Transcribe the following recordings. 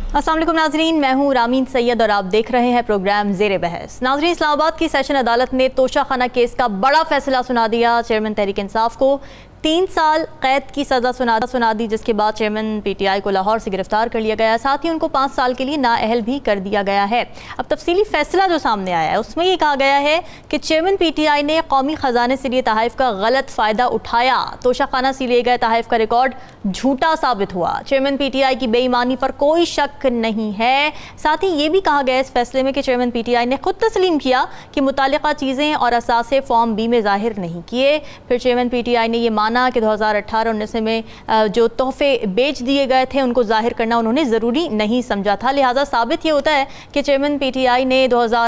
अस्सलाम वालेकुम नाजरीन, मैं हूँ रामीन सैयद और आप देख रहे हैं प्रोग्राम ज़ेरे बहस। नाजरीन, इस्लामाबाद की सेशन अदालत ने तोशाखाना केस का बड़ा फैसला सुना दिया। चेयरमैन तहरीक इंसाफ को 3 साल कैद की सज़ा सुना दी, जिसके बाद चेयरमैन पीटीआई को लाहौर से गिरफ्तार कर लिया गया। साथ ही उनको 5 साल के लिए नाअहल भी कर दिया गया है। अब तफसीली फैसला जो सामने आया है उसमें ये कहा गया है कि चेयरमैन पीटीआई ने कौमी ख़जाने से लिए तहफ़ का गलत फ़ायदा उठाया। तोशाखाना से लिए गए तहफ़ का रिकॉर्ड झूठा साबित हुआ। चेयरमैन पीटीआई की बेईमानी पर कोई शक नहीं है। साथ ही ये भी कहा गया इस फैसले में कि चेयरमैन पीटीआई ने खुद तस्लीम किया कि मुतालिका चीज़ें और असासे फॉर्म बी में ज़ाहिर नहीं किए। फिर चेयरमैन पीटीआई ने यह माना कि 2018-19 में जो तोहफे बेच दिए गए थे उनको जाहिर करना उन्होंने ज़रूरी नहीं समझा था। लिहाजा साबित ये होता है कि चेयरमैन पीटीआई ने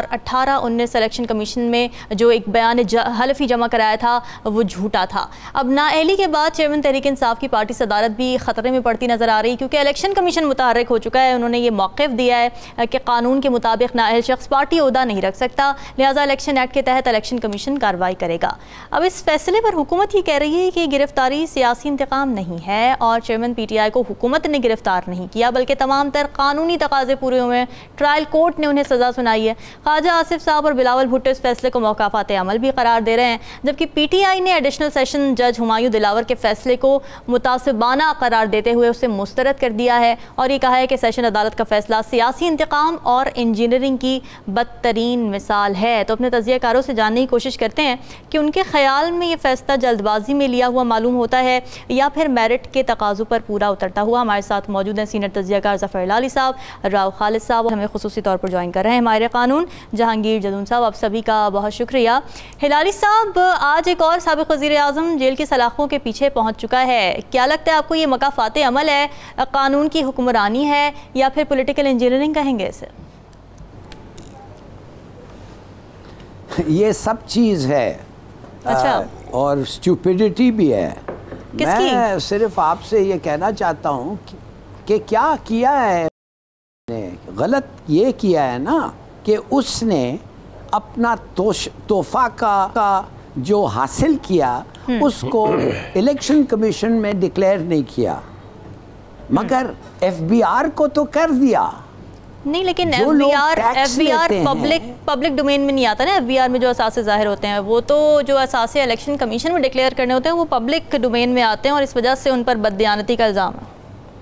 2018-19 इलेक्शन कमीशन में जो एक बयान हलफी जमा कराया था वो झूठा था। अब नाअहली के बाद चेयरमैन तहरीक इंसाफ की पार्टी सदारत भी ख़तरे में पड़ती नज़र आ रही, क्योंकि इलेक्शन कमीशन मुतहर्रिक हो चुका है। उन्होंने ये मौक़िफ़ दिया है कि कानून के मुताबिक नाअहल शख्स पार्टी ओहदा नहीं रख सकता, लिहाजा इलेक्शन एक्ट के तहत इलेक्शन कमीशन कार्रवाई करेगा। अब इस फैसले पर हुकूमत ये कह रही है कि गिरफ्तारी सियासी इंतकाम नहीं है और चेयरमैन पीटीआई को हुकूमत ने गिरफ्तार नहीं किया, बल्कि तमाम तर कानूनी तकाजे पूरे हुए हैं। ट्रायल कोर्ट ने उन्हें सज़ा सुनाई है। ख्वाजा आसिफ साहब और बिलावल भुट्टो इस फैसले को मौकाफ़ात अमल भी करार दे रहे हैं, जबकि पीटीआई ने एडिशनल सेशन जज हुमायूं दिलावर के फैसले को मुतासिबाना करार देते हुए उसे मुस्तरद कर दिया है और ये कहा है कि सेशन अदालत का फैसला सियासी इंतकाम और इंजीनियरिंग की बदतरीन मिसाल है। तो अपने तजियाकारों से जानने की कोशिश करते हैं कि उनके ख्याल में ये फैसला जल्दबाजी में लिया हुआ मालूम होता है या फिर मेरिट के तकाज़ों पर पूरा उतरता हुआ। हमारे साथ मौजूद हैं सीनियर तजियाकार ज़फ़र हिलाली साहब, राव खालिद साहब, हमें खुसूसी तौर पर ज्वाइन कर रहे हैं माहिर कानून जहांगीर जदून साहब। आप सभी का बहुत शुक्रिया। हिलाली साहब, आज एक और साबिक़ वज़ीर आज़म जेल की सलाखों के पीछे पहुँच चुका है। क्या लगता है आपको, ये मकाफ़ात अमल है, कानून की हुक्मरानी है या फिर पॉलिटिकल इंजीनियरिंग कहेंगे इसे? ये सब चीज़ है। अच्छा। और स्टूपिडिटी भी है। किसकी? मैं सिर्फ आपसे ये कहना चाहता हूँ कि क्या किया है गलत, ये किया है ना कि उसने अपना तोहफा का जो हासिल किया उसको इलेक्शन कमीशन में डिक्लेयर नहीं किया, मगर एफबीआर को तो कर दिया। नहीं, लेकिन एफबीआर पब्लिक डोमेन में नहीं आता ना। एफबीआर में जो असासे जाहिर होते हैं वो तो जो असासे इलेक्शन कमीशन में डिक्लेयर करने होते हैं वो पब्लिक डोमेन में आते हैं और इस वजह से उन पर बददियानती का इल्ज़ाम है।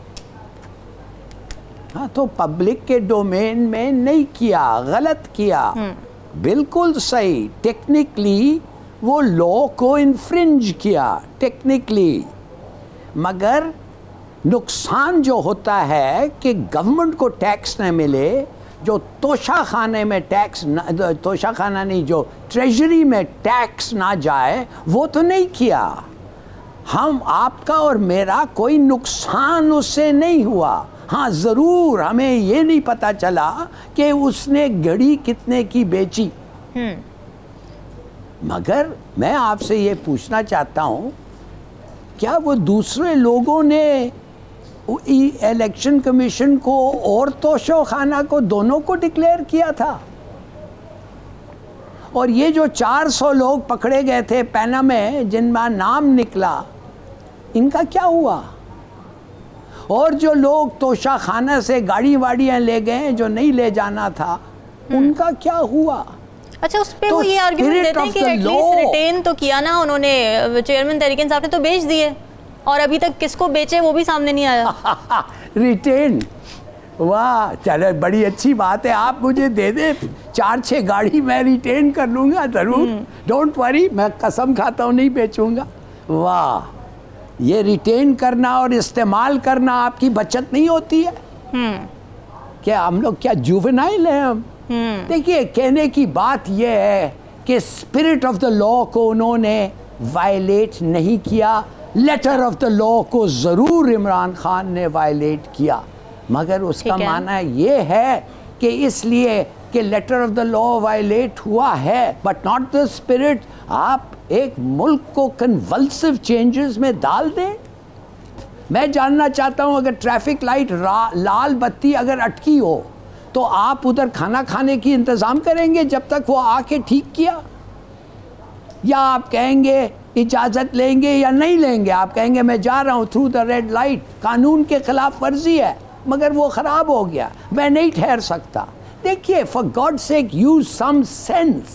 हाँ, तो पब्लिक के डोमेन में नहीं किया, गलत किया। बिल्कुल सही, टेक्निकली वो लॉ को इन्फ्रिंज किया टेक्निकली, मगर नुकसान जो होता है कि गवर्नमेंट को टैक्स न मिले, जो तोशाखाने में टैक्स तोशाखाना नहीं, जो ट्रेजरी में टैक्स ना जाए, वो तो नहीं किया। हम आपका और मेरा कोई नुकसान उससे नहीं हुआ। हाँ, ज़रूर हमें ये नहीं पता चला कि उसने घड़ी कितने की बेची। मगर मैं आपसे ये पूछना चाहता हूँ, क्या वो दूसरे लोगों ने इलेक्शन कमीशन को और तोशाखाना को दोनों को डिक्लेयर किया था? और ये जो 400 लोग पकड़े गए थे पैना में जिनका नाम निकला, इनका क्या हुआ? और जो लोग तोशाखाना से गाड़ी वाड़ियाँ ले गए जो नहीं ले जाना था, उनका क्या हुआ? अच्छा, उस पे वो ये आर्ग्यूमेंट देते हैं कि एटलीस्ट रिटेन तो किया ना उन्होंने। चेयरमैन तहरीक इंसाफ ने तो बेच दिए और अभी तक किसको बेचे वो भी सामने नहीं आया। रिटेन, वाह, चलो बड़ी अच्छी बात है। आप मुझे दे दे 4-6 गाड़ी, मैं रिटेन कर लूँगा ज़रूर, डोंट वरी, मैं कसम खाता हूँ नहीं बेचूँगा। वाह, ये रिटेन करना और इस्तेमाल करना आपकी बचत नहीं होती है क्या? हम लोग क्या जुवेनाइल हैं हम? देखिए, कहने की बात यह है कि स्पिरिट ऑफ द लॉ को उन्होंने वायलेट नहीं किया, लेटर ऑफ द लॉ को ज़रूर इमरान खान ने वायलेट किया, मगर उसका माना ये है कि इसलिए कि letter of the law violate हुआ है बट नॉट द स्पिरिट, आप एक मुल्क को कन्वल्सिव चेंजेस में डाल दें। मैं जानना चाहता हूँ, अगर ट्रैफिक लाइट लाल बत्ती अगर अटकी हो तो आप उधर खाना खाने की इंतज़ाम करेंगे जब तक वो आके ठीक किया, या आप कहेंगे इजाज़त लेंगे या नहीं लेंगे? आप कहेंगे मैं जा रहा हूँ थ्रू द रेड लाइट, कानून के खिलाफ वर्जी है। मगर वो ख़राब हो गया, मैं नहीं ठहर सकता। देखिए, for God sake use some sense.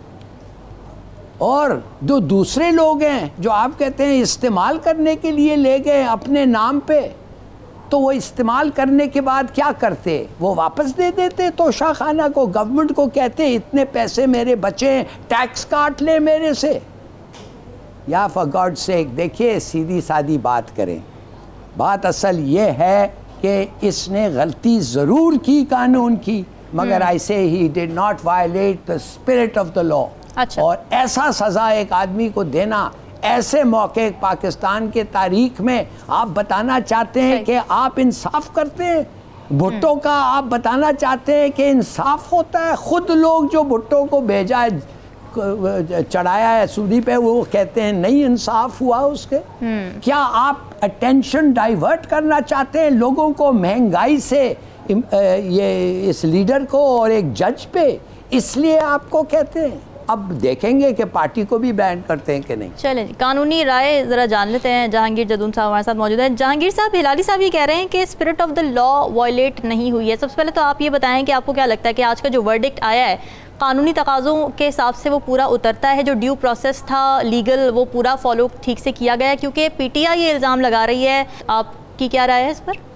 और जो दूसरे लोग हैं जो आप कहते हैं इस्तेमाल करने के लिए ले गए अपने नाम पे, तो वो इस्तेमाल करने के बाद क्या करते, वो वापस दे देते तोशाखाना को, गवर्नमेंट को कहते इतने पैसे मेरे बचे, टैक्स काट ले मेरे से। या फॉर गॉड सेक, देखिए सीधी सादी बात करें, बात असल ये है कि इसने गलती ज़रूर की कानून की, मगर ऐसे ही did not violate the spirit of the law. अच्छा। और ऐसा सज़ा एक आदमी को देना ऐसे मौके पाकिस्तान के तारीख में, आप बताना चाहते हैं कि आप इंसाफ करते हैं? भुट्टो का आप बताना चाहते हैं कि इंसाफ होता है? खुद लोग जो भुट्टो को भेजा है, चढ़ाया है सूदी पे, वो कहते हैं नहीं इंसाफ हुआ उसके। क्या आप अटेंशन डाइवर्ट करना चाहते हैं लोगों को महंगाई से, ये इस लीडर को और एक जज पे, इसलिए आपको कहते हैं? अब देखेंगे कि पार्टी को भी बैन करते हैं कि नहीं। चलें, कानूनी राय ज़रा जान लेते हैं। जहांगीर जदून साहब हमारे साथ मौजूद हैं। जहांगीर साहब, हिलाली साहब ये कह रहे हैं कि spirit of the law violate नहीं हुई है। सबसे पहले तो आप ये बताएं कि आपको क्या लगता है कि आज का जो वर्डिक्ट आया है, कानूनी तकाज़ों के हिसाब से वो पूरा उतरता है? जो ड्यू प्रोसेस था लीगल, वो पूरा फॉलो ठीक से किया गया? क्योंकि पीटीआई ये इल्ज़ाम लगा रही है, आपकी क्या राय है इस पर?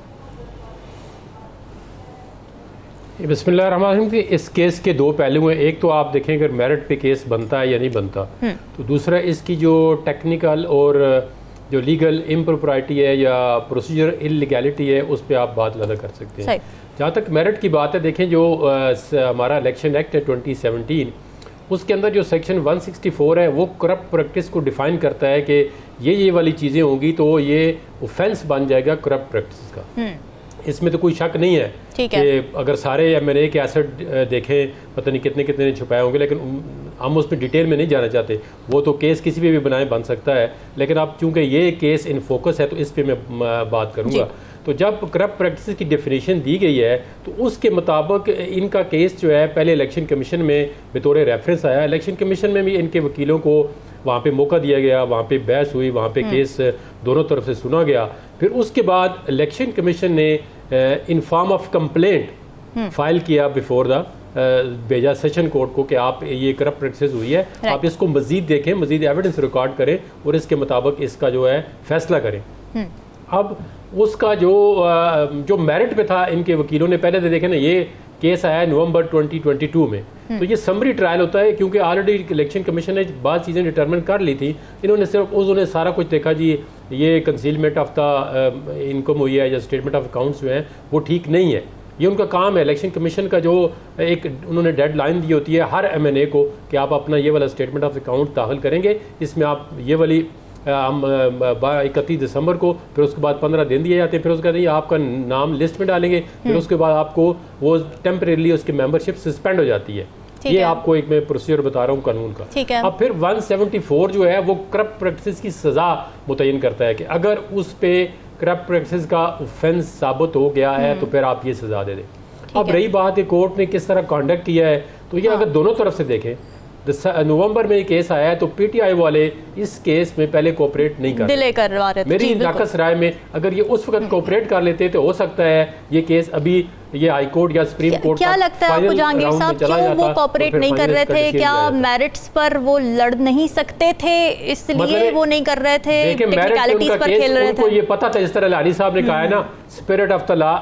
बिस्मिल्लाहिर्रहमानिर्रहीम। इस केस के दो पहलू हैं। एक तो आप देखें अगर मेरिट पे केस बनता है या नहीं बनता, तो दूसरा इसकी जो टेक्निकल और जो लीगल इम्प्रॉपर्टी है या प्रोसीजर इलीगैलिटी है, उस पर आप बात ज़्यादा कर सकते हैं। जहाँ तक मेरिट की बात है, देखें जो हमारा इलेक्शन एक्ट है 2017, उसके अंदर जो सेक्शन 164 है वो करप्ट प्रैक्टिस को डिफ़ाइन करता है कि ये वाली चीज़ें होंगी तो ये ऑफेंस बन जाएगा करप्ट प्रैक्टिस का। इसमें तो कोई शक नहीं है कि अगर सारे एमएनए के एसेट देखें, पता नहीं कितने कितने छुपाए होंगे, लेकिन हम उसमें डिटेल में नहीं जाना चाहते। वो तो केस किसी पे भी बनाए बन सकता है, लेकिन अब चूंकि ये केस इन फोकस है तो इस पे मैं बात करूँगा। तो जब करप्ट प्रैक्टिस की डेफिनेशन दी गई है तो उसके मुताबिक इनका केस जो है पहले इलेक्शन कमीशन में बतौर रेफरेंस आया। इलेक्शन कमीशन में भी इनके वकीलों को वहाँ पे मौका दिया गया, वहाँ पे बहस हुई, वहाँ पे केस दोनों तरफ से सुना गया। फिर उसके बाद इलेक्शन कमीशन ने in form of complaint file किया बिफोर द भेजा सेशन कोर्ट को कि आप ये करप्ट प्रैक्टिस हुई है, आप इसको मजीद देखें, मजीद एविडेंस रिकॉर्ड करें और इसके मुताबिक इसका जो है फैसला करें। अब उसका जो मेरिट पे था, इनके वकीलों ने पहले तो देखे ना, ये केस आया नवंबर 2022 में, तो ये समरी ट्रायल होता है क्योंकि ऑलरेडी इलेक्शन कमीशन ने बाद चीज़ें डिटरमिन कर ली थी। इन्होंने सिर्फ उन्होंने सारा कुछ देखा जी ये कंसीलमेंट ऑफ द इनकम हुई है या स्टेटमेंट ऑफ अकाउंट्स जो हैं वो ठीक नहीं है। ये उनका काम है। इलेक्शन कमीशन का जो एक उन्होंने डेडलाइन दी होती है हर एमएनए को कि आप अपना ये वाला स्टेटमेंट ऑफ अकाउंट दाखिल करेंगे, इसमें आप ये वाली हम 31 दिसंबर को, फिर उसके बाद 15 दिन दिए जाते हैं, फिर उसके बाद आपका नाम लिस्ट में डालेंगे, फिर उसके बाद आपको वो टेम्परेरी उसकी मेंबरशिप सस्पेंड हो जाती है। ये आपको एक मैं प्रोसीजर बता रहा हूँ कानून का। अब फिर 174 जो है वो करप्ट प्रैक्टिस की सज़ा मुतय्यन करता है कि अगर उस पे करप्ट प्रैक्टिस का ऑफेंस साबित हो गया है तो फिर आप ये सज़ा दे दें। अब रही बात है कोर्ट ने किस तरह कॉन्डक्ट किया है, तो ये अगर दोनों तरफ से देखें, नवंबर में केस आया है तो पीटीआई वाले इस केस में पहले कोऑपरेट नहीं कर रहे थे। मेरी नाकस राय में अगर ये उस वक्त कोऑपरेट कर लेते तो हो सकता है ये केस अभी ये हाई कोर्ट या सुप्रीम कोर्ट क्या लगता है आपको जहांगीर साहब, क्यों वो कोऑपरेट नहीं कर रहे थे? क्या मेरिट्स पर वो लड़ नहीं सकते थे इसलिए वो नहीं कर रहे थे, टेक्निकलिटीज पर खेल रहे थे? ये पता था, जिस तरह लाली साहब ने कहा है ना, स्पिरिट ऑफ द लॉ,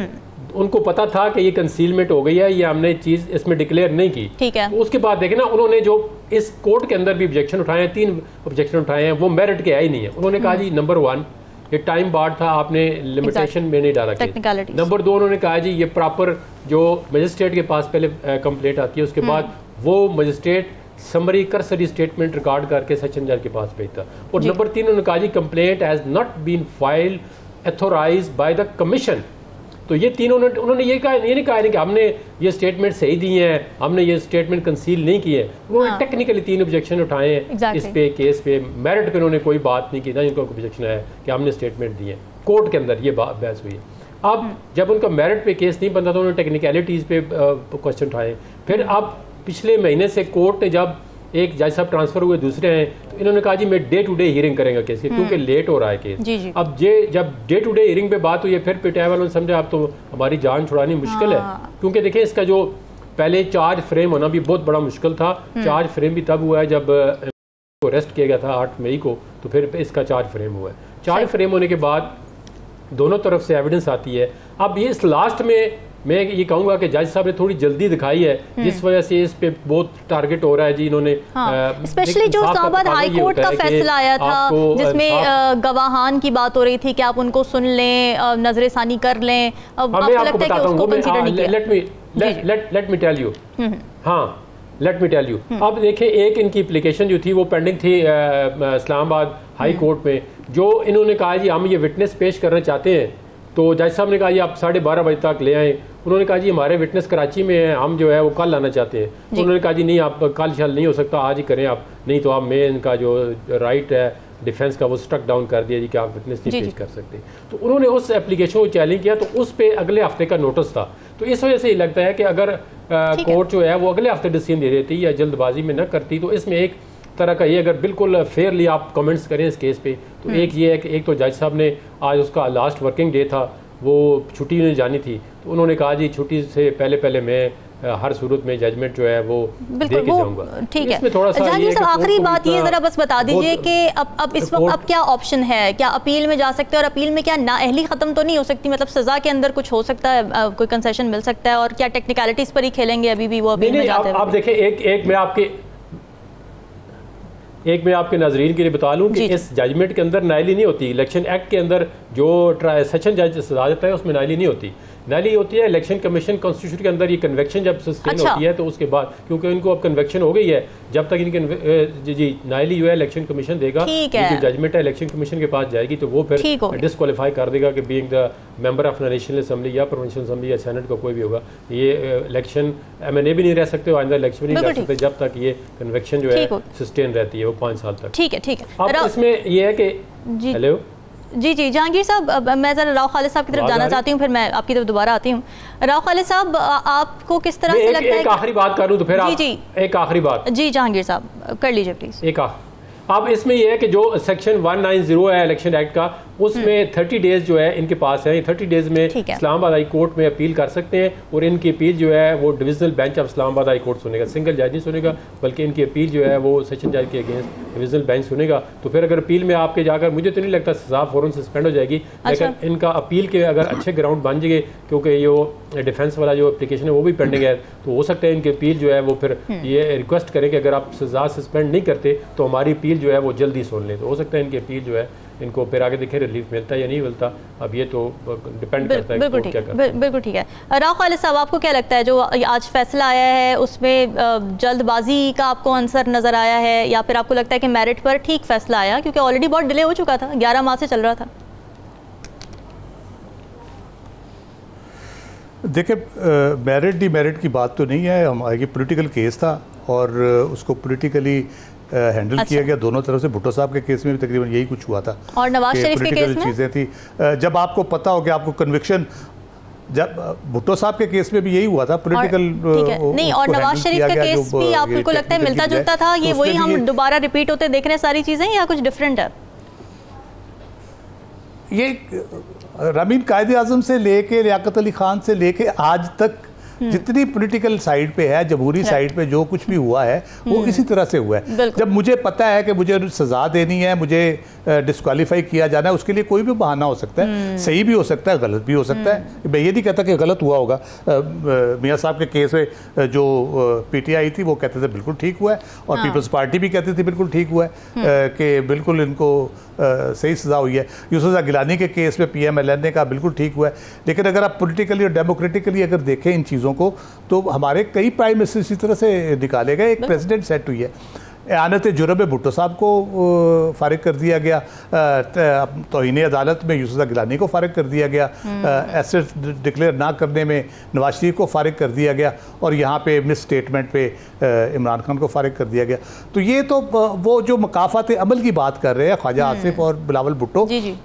उनको पता था कि ये कंसीलमेंट हो गई है, ये हमने चीज इसमें डिक्लेयर नहीं की। ठीक है। तो उसके बाद देखे ना, उन्होंने जो इस कोर्ट के अंदर भी ऑब्जेक्शन उठाए हैं, 3 ऑब्जेक्शन उठाए हैं, वो मेरिट के आई नहीं है। उन्होंने कहा जी नंबर 1 ये टाइम बार्ड था, आपने लिमिटेशन में नहीं डाला। नंबर 2 उन्होंने कहा जी ये प्रॉपर जो मजिस्ट्रेट के पास पहले कंप्लेंट आती है उसके बाद वो magistrate summary cursory statement record करके सेशन जज के पास भेजता। और नंबर 3 उन्होंने कहा जी complaint has not been filed authorized by the commission. तो ये तीनों उन्होंने ये नहीं कहा कि हमने ये स्टेटमेंट सही दी है, हमने ये स्टेटमेंट कंसील नहीं की है। उन्होंने टेक्निकली 3 ऑब्जेक्शन उठाए हैं इस पे केस पे। मेरिट पे उन्होंने कोई बात नहीं की, ना इनको ऑब्जेक्शन है कि हमने स्टेटमेंट दी है। कोर्ट के अंदर ये बहस हुई है। अब जब उनका मेरिट पे केस नहीं बनता तो उन्होंने टेक्निकलिटीज़ पे क्वेश्चन उठाए। फिर अब पिछले महीने से कोर्ट ने जब एक जज साहब ट्रांसफर हुए, दूसरे हैं, तो इन्होंने कहा जी मैं डे टू डे हियरिंग करेंगे केस की, क्योंकि लेट हो रहा है केस। अब जब डे टू डे हियरिंग पे बात हुई है, फिर पीटीआई वालों ने समझा अब तो हमारी जान छुड़ानी मुश्किल है, क्योंकि देखिए इसका जो पहले चार्ज फ्रेम होना भी बहुत बड़ा मुश्किल था। चार्ज फ्रेम भी तब हुआ है जब अरेस्ट किया गया था 8 मई को, तो फिर इसका चार्ज फ्रेम हुआ है। चार्ज फ्रेम होने के बाद दोनों तरफ से एविडेंस आती है। अब ये इस लास्ट में मैं ये कहूंगा कि जज साहब ने थोड़ी जल्दी दिखाई है, जिस वजह से इस पे बहुत टारगेट हो रहा है जी इन्होंने। स्पेशली जो इस्लामाबाद हाई कोर्ट का फैसला आया था जिसमें गवाहान की बात हो रही थी कि आप उनको सुन लें, नजर सानी कर लें, आपको लगता है कि उसको कंसीडर नहीं किया? लेट मी टेल यू, हाँ लेट मी टेल यू। अब देखिए एक इनकी एप्लीकेशन जो थी वो पेंडिंग थी इस्लामाबाद हाई कोर्ट में, जो इन्होंने कहा जी हम ये विटनेस पेश करना चाहते हैं, तो जज साहब ने कहा जी आप 12:30 बजे तक ले आएँ। उन्होंने कहा जी हमारे विटनेस कराची में है, हम जो है वो कल आना चाहते हैं। तो उन्होंने कहा जी नहीं आप कल शाल नहीं हो सकता, आज ही करें आप, नहीं तो आप मैं इनका जो राइट है डिफेंस का वो स्ट्रक डाउन कर दिया जी कि आप विटनेस नहीं पेश कर सकते। तो उन्होंने उस एप्लीकेशन को चैलेंज किया, तो उस पर अगले हफ्ते का नोटिस था। तो इस वजह से ये लगता है कि अगर कोर्ट जो है वो अगले हफ्ते डिसीजन दे देती या जल्दबाजी में न करती, तो इसमें एक तरह का ये अगर बिल्कुल फेयरली आप कमेंट्स करें इस केस पे, तो एक ये है कि एक तो जज साहब ने आज उसका लास्ट वर्किंग डे था, वो छुट्टी नहीं जानी थी, तो उन्होंने कहा जी छुट्टी से पहले मैं हर सूरत में जजमेंट जो है वो दे के जाऊंगा। ठीक है जहांगीर साहब, आखिरी बात ये जरा बस बता दीजिए कि अब इस वक्त अब क्या ऑप्शन है, क्या अपील में जा सकते हैं, और अपील में क्या नाअहली खत्म तो नहीं हो सकती, मतलब सजा के अंदर कुछ हो सकता है, कोई कंसेशन मिल सकता है, और क्या टेक्निकलिटीज पर ही खेलेंगे अभी भी वो अपील में जाते हैं? आप देखिए एक मैं आपके नाजरीन के लिए बता लूं कि इस जजमेंट के अंदर नाइली नहीं होती। इलेक्शन एक्ट के अंदर जो सेशन जज सजा देता है उसमें नाइली नहीं होती। नाइली होती है इलेक्शन कमीशन कॉन्स्टिट्यूशन के अंदर, ये कन्वेक्शन जब सस्टेन होती है तो उसके बाद, क्योंकि इनको अब कन्वेक्शन हो गई है, जब तक इनकी जी नाइली जो है इलेक्शन कमीशन देगा, जो जजमेंट है इलेक्शन कमीशन के पास जाएगी, तो वो फिर डिस्क्वालीफाई कर देगा कि being the member of national assembly या प्रोविंशियल असेंबली या सेनेट का कोई भी होगा, ये इलेक्शन MNA भी नहीं रह सकते, आइंदा इलेक्शन भी नहीं कर सकते जब तक ये कन्वेक्शन जो है सस्टेन रहती है वो 5 साल तक। ठीक है अब इसमें ये है कि हेलो जी जहांगीर साहब, मैं ज़रा राव खालिद साहब की तरफ जाना चाहती हूँ, फिर मैं आपकी तरफ दोबारा आती हूँ। राव खालिद साहब, आपको किस तरह से लगता है? एक आखिरी बात करूँ तो फिर जी एक आखिरी बात जी जहांगीर साहब कर लीजिए प्लीज़। अब इसमें यह है कि जो सेक्शन 190 है इलेक्शन एक्ट का, उसमें 30 डेज जो है इनके पास है, 30 डेज में इस्लामाबाद हाई कोर्ट में अपील कर सकते हैं, और इनकी अपील जो है वो divisional bench of Islamabad high court सुनेगा, सिंगल जज नहीं सुनेगा, बल्कि इनकी अपील जो है वो सेशन जज के अगेंस्ट डिविजनल बेंच सुनेगा। तो फिर अगर अपील में आपके जाकर, मुझे तो नहीं लगता सजा फौरन सस्पेंड हो जाएगी, लेकिन इनका अपील के अगर अच्छे ग्राउंड बन जाएंगे, क्योंकि ये डिफेंस वाला जो एप्लीकेशन है वो भी पेंडिंग है, तो हो सकता है इनकी अपील जो है वो फिर ये रिक्वेस्ट करें कि अगर आप सजा सस्पेंड नहीं करते तो हमारी अपील जो है वो जल्दी सुन लें, तो हो सकता है इनकी अपील जो है इनको फिर आगे देखें रिलीफ मिलता है या नहीं मिलता, अब ये तो डिपेंड करता है बिल्कुल ठीक है। राव खालिद साहब, आपको क्या लगता है जो आज फैसला आया है उसमें जल्दबाजी का आपको आंसर नजर आया है, या फिर आपको लगता है कि मेरिट पर ठीक फैसला आया, क्योंकि ऑलरेडी बहुत डिले हो चुका था, 11 माह से चल रहा था? देखिए मेरिट डिमेरिट की बात तो नहीं है, हमारे पोलिटिकल केस था और उसको पोलिटिकली हैंडल किया गया दोनों तरफ से। भुट्टो साहब के केस में भी तकरीबन यही कुछ हुआ था, और नवाज शरीफ के केस में चीज़ें थी। जब आपको पता हो कि आपको कन्विक्शन, जब भुट्टो साहब के केस में भी यही हुआ था, पॉलिटिकल नहीं, और नवाज शरीफ का केस भी आपको लगता है मिलता जुलता था, ये वही हम दोबारा रिपीट होते देख रहे हैं सारी चीज़ें, या कुछ डिफरेंट है? ये रमीन कायदे आजम से लेके लियाकत अली खान से लेके आज तक जितनी पॉलिटिकल साइड पे है, जमहूरी साइड पे जो कुछ भी हुआ है वो इसी तरह से हुआ है। जब मुझे पता है कि मुझे सजा देनी है, मुझे डिस्क्वालीफाई किया जाना है, उसके लिए कोई भी बहाना हो सकता है, सही भी हो सकता है, गलत भी हो सकता है। मैं ये नहीं कहता कि गलत हुआ होगा। मियाँ साहब के केस में जो PTI थी वो कहते थे बिल्कुल ठीक हुआ है, और पीपल्स पार्टी भी कहती थी बिल्कुल ठीक हुआ है, कि बिल्कुल इनको सही सजा हुई है। यूसुफ गिलानी के केस में PMLN ने कहा बिल्कुल ठीक हुआ है। लेकिन अगर आप पॉलिटिकली और डेमोक्रेटिकली अगर देखें इन चीज़ों को, तो हमारे कई प्राइम मिनिस्टर इसी तरह से निकाले गए, एक प्रेसिडेंट सेट हुई है। आनत जुर्म में भुट्टो साहब को फारिग कर दिया गया, तौहीन अदालत में यूसुफ गिलानी को फारिग कर दिया गया, एसेट डिक्लेयर ना करने में नवाज शरीफ को फारिग कर दिया गया, और यहाँ पे मिस स्टेटमेंट पे इमरान खान को फारिग कर दिया गया। तो ये तो वो जो मकाफात अमल की बात कर रहे हैं ख्वाजा आसिफ और बिलावल भुट्टो,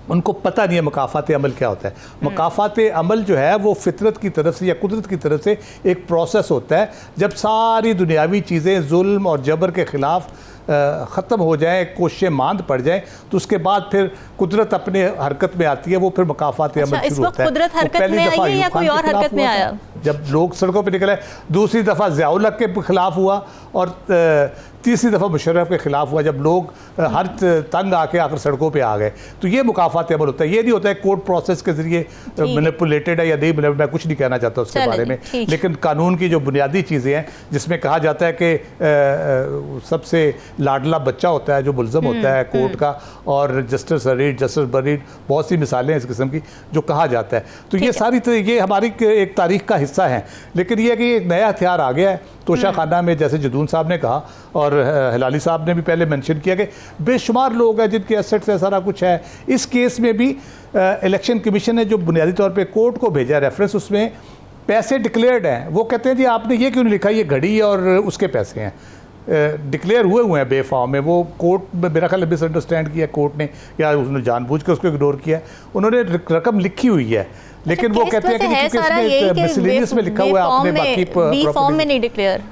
उनको पता नहीं है मकाफात अमल क्या होता है। मकाफात अमल जो है वो फितरत की तरफ से या कुदरत की तरफ से एक प्रोसेस होता है। जब सारी दुनियावी चीज़ें जुल्म और जबर के ख़िलाफ़ ख़त्म हो जाए, कोशिशें मांद पड़ जाए, तो उसके बाद फिर कुदरत अपने हरकत में आती है, वो फिर मकाफात अमल शुरू होता है। कुदरत हरकत में आई है या कोई और हरकत में आया? जब लोग सड़कों पे निकले, दूसरी दफ़ा ज़ियाउल हक के खिलाफ हुआ और तीसरी दफ़ा मुशर्रफ के खिलाफ हुआ, जब लोग हर तंग आके आकर सड़कों पे आ गए। तो ये मुकाफात अमल होता है। ये नहीं होता है कोर्ट प्रोसेस के ज़रिए मैनिपुलेटेड है या नहीं, मैं कुछ नहीं कहना चाहता उसके बारे में, लेकिन कानून की जो बुनियादी चीज़ें हैं जिसमें कहा जाता है कि सबसे लाडला बच्चा होता है जो मुल्ज़म होता है कोर्ट का, और जस्टिस रीड, जस्टिस बरीड, बहुत सी मिसालें हैं इस किस्म की जो कहा जाता है। तो ये सारी ये हमारी एक तारीख का हिस्सा है। लेकिन यह कि एक नया हथियार आ गया है तोशा खाना में, जैसे जदून साहब ने कहा और हिलाली साहब ने भी पहले मेंशन किया कि बेशुमार लोग हैं जिनके एसेट्स है, सारा कुछ है। इस केस में भी इलेक्शन कमीशन ने जो बुनियादी तौर पे कोर्ट को भेजा रेफरेंस, उसमें पैसे डिक्लेयर्ड हैं। वो कहते हैं जी आपने ये क्यों नहीं लिखा, ये घड़ी और उसके पैसे हैं, डिक्लेयर हुए हैं बेफाम में। वो कोर्ट में मेरा ख्याल मिसअंडरस्टैंड किया कोर्ट ने, या उसने जानबूझ कर उसको इग्नोर किया। उन्होंने रकम लिखी हुई है, लेकिन वो कहते हैं कि इसमें मिसलेनियस में लिखा हुआ है, आपने बाकी फॉर्म में नहीं डिक्लेयर,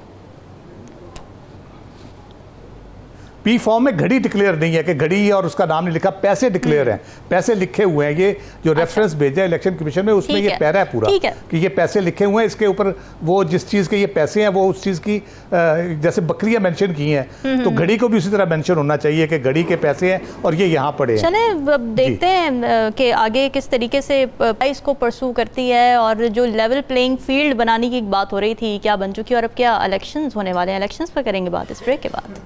पी फॉर्म में घड़ी डिक्लेयर नहीं है कि घड़ी और उसका नाम नहीं लिखा, पैसे डिक्लेयर हैं, पैसे लिखे हुए हैं। ये जो रेफरेंस भेजा इलेक्शन कमीशन में उसमें ये पैरा है पूरा कि ये पैसे लिखे हुए हैं, इसके ऊपर वो जिस चीज़ के ये पैसे हैं वो उस चीज़ की जैसे बकरियां मेंशन की हैं, तो घड़ी को भी उसी तरह मेंशन होना चाहिए कि घड़ी के पैसे हैं और ये यहाँ पड़े हैं। चले देखते हैं कि आगे किस तरीके से इसको परसू करती है, और जो लेवल प्लेइंग फील्ड बनाने की बात हो रही थी क्या बन चुकी है, और अब क्या इलेक्शंस होने वाले हैं, इलेक्शंस पर करेंगे बात इस ब्रेक के बाद।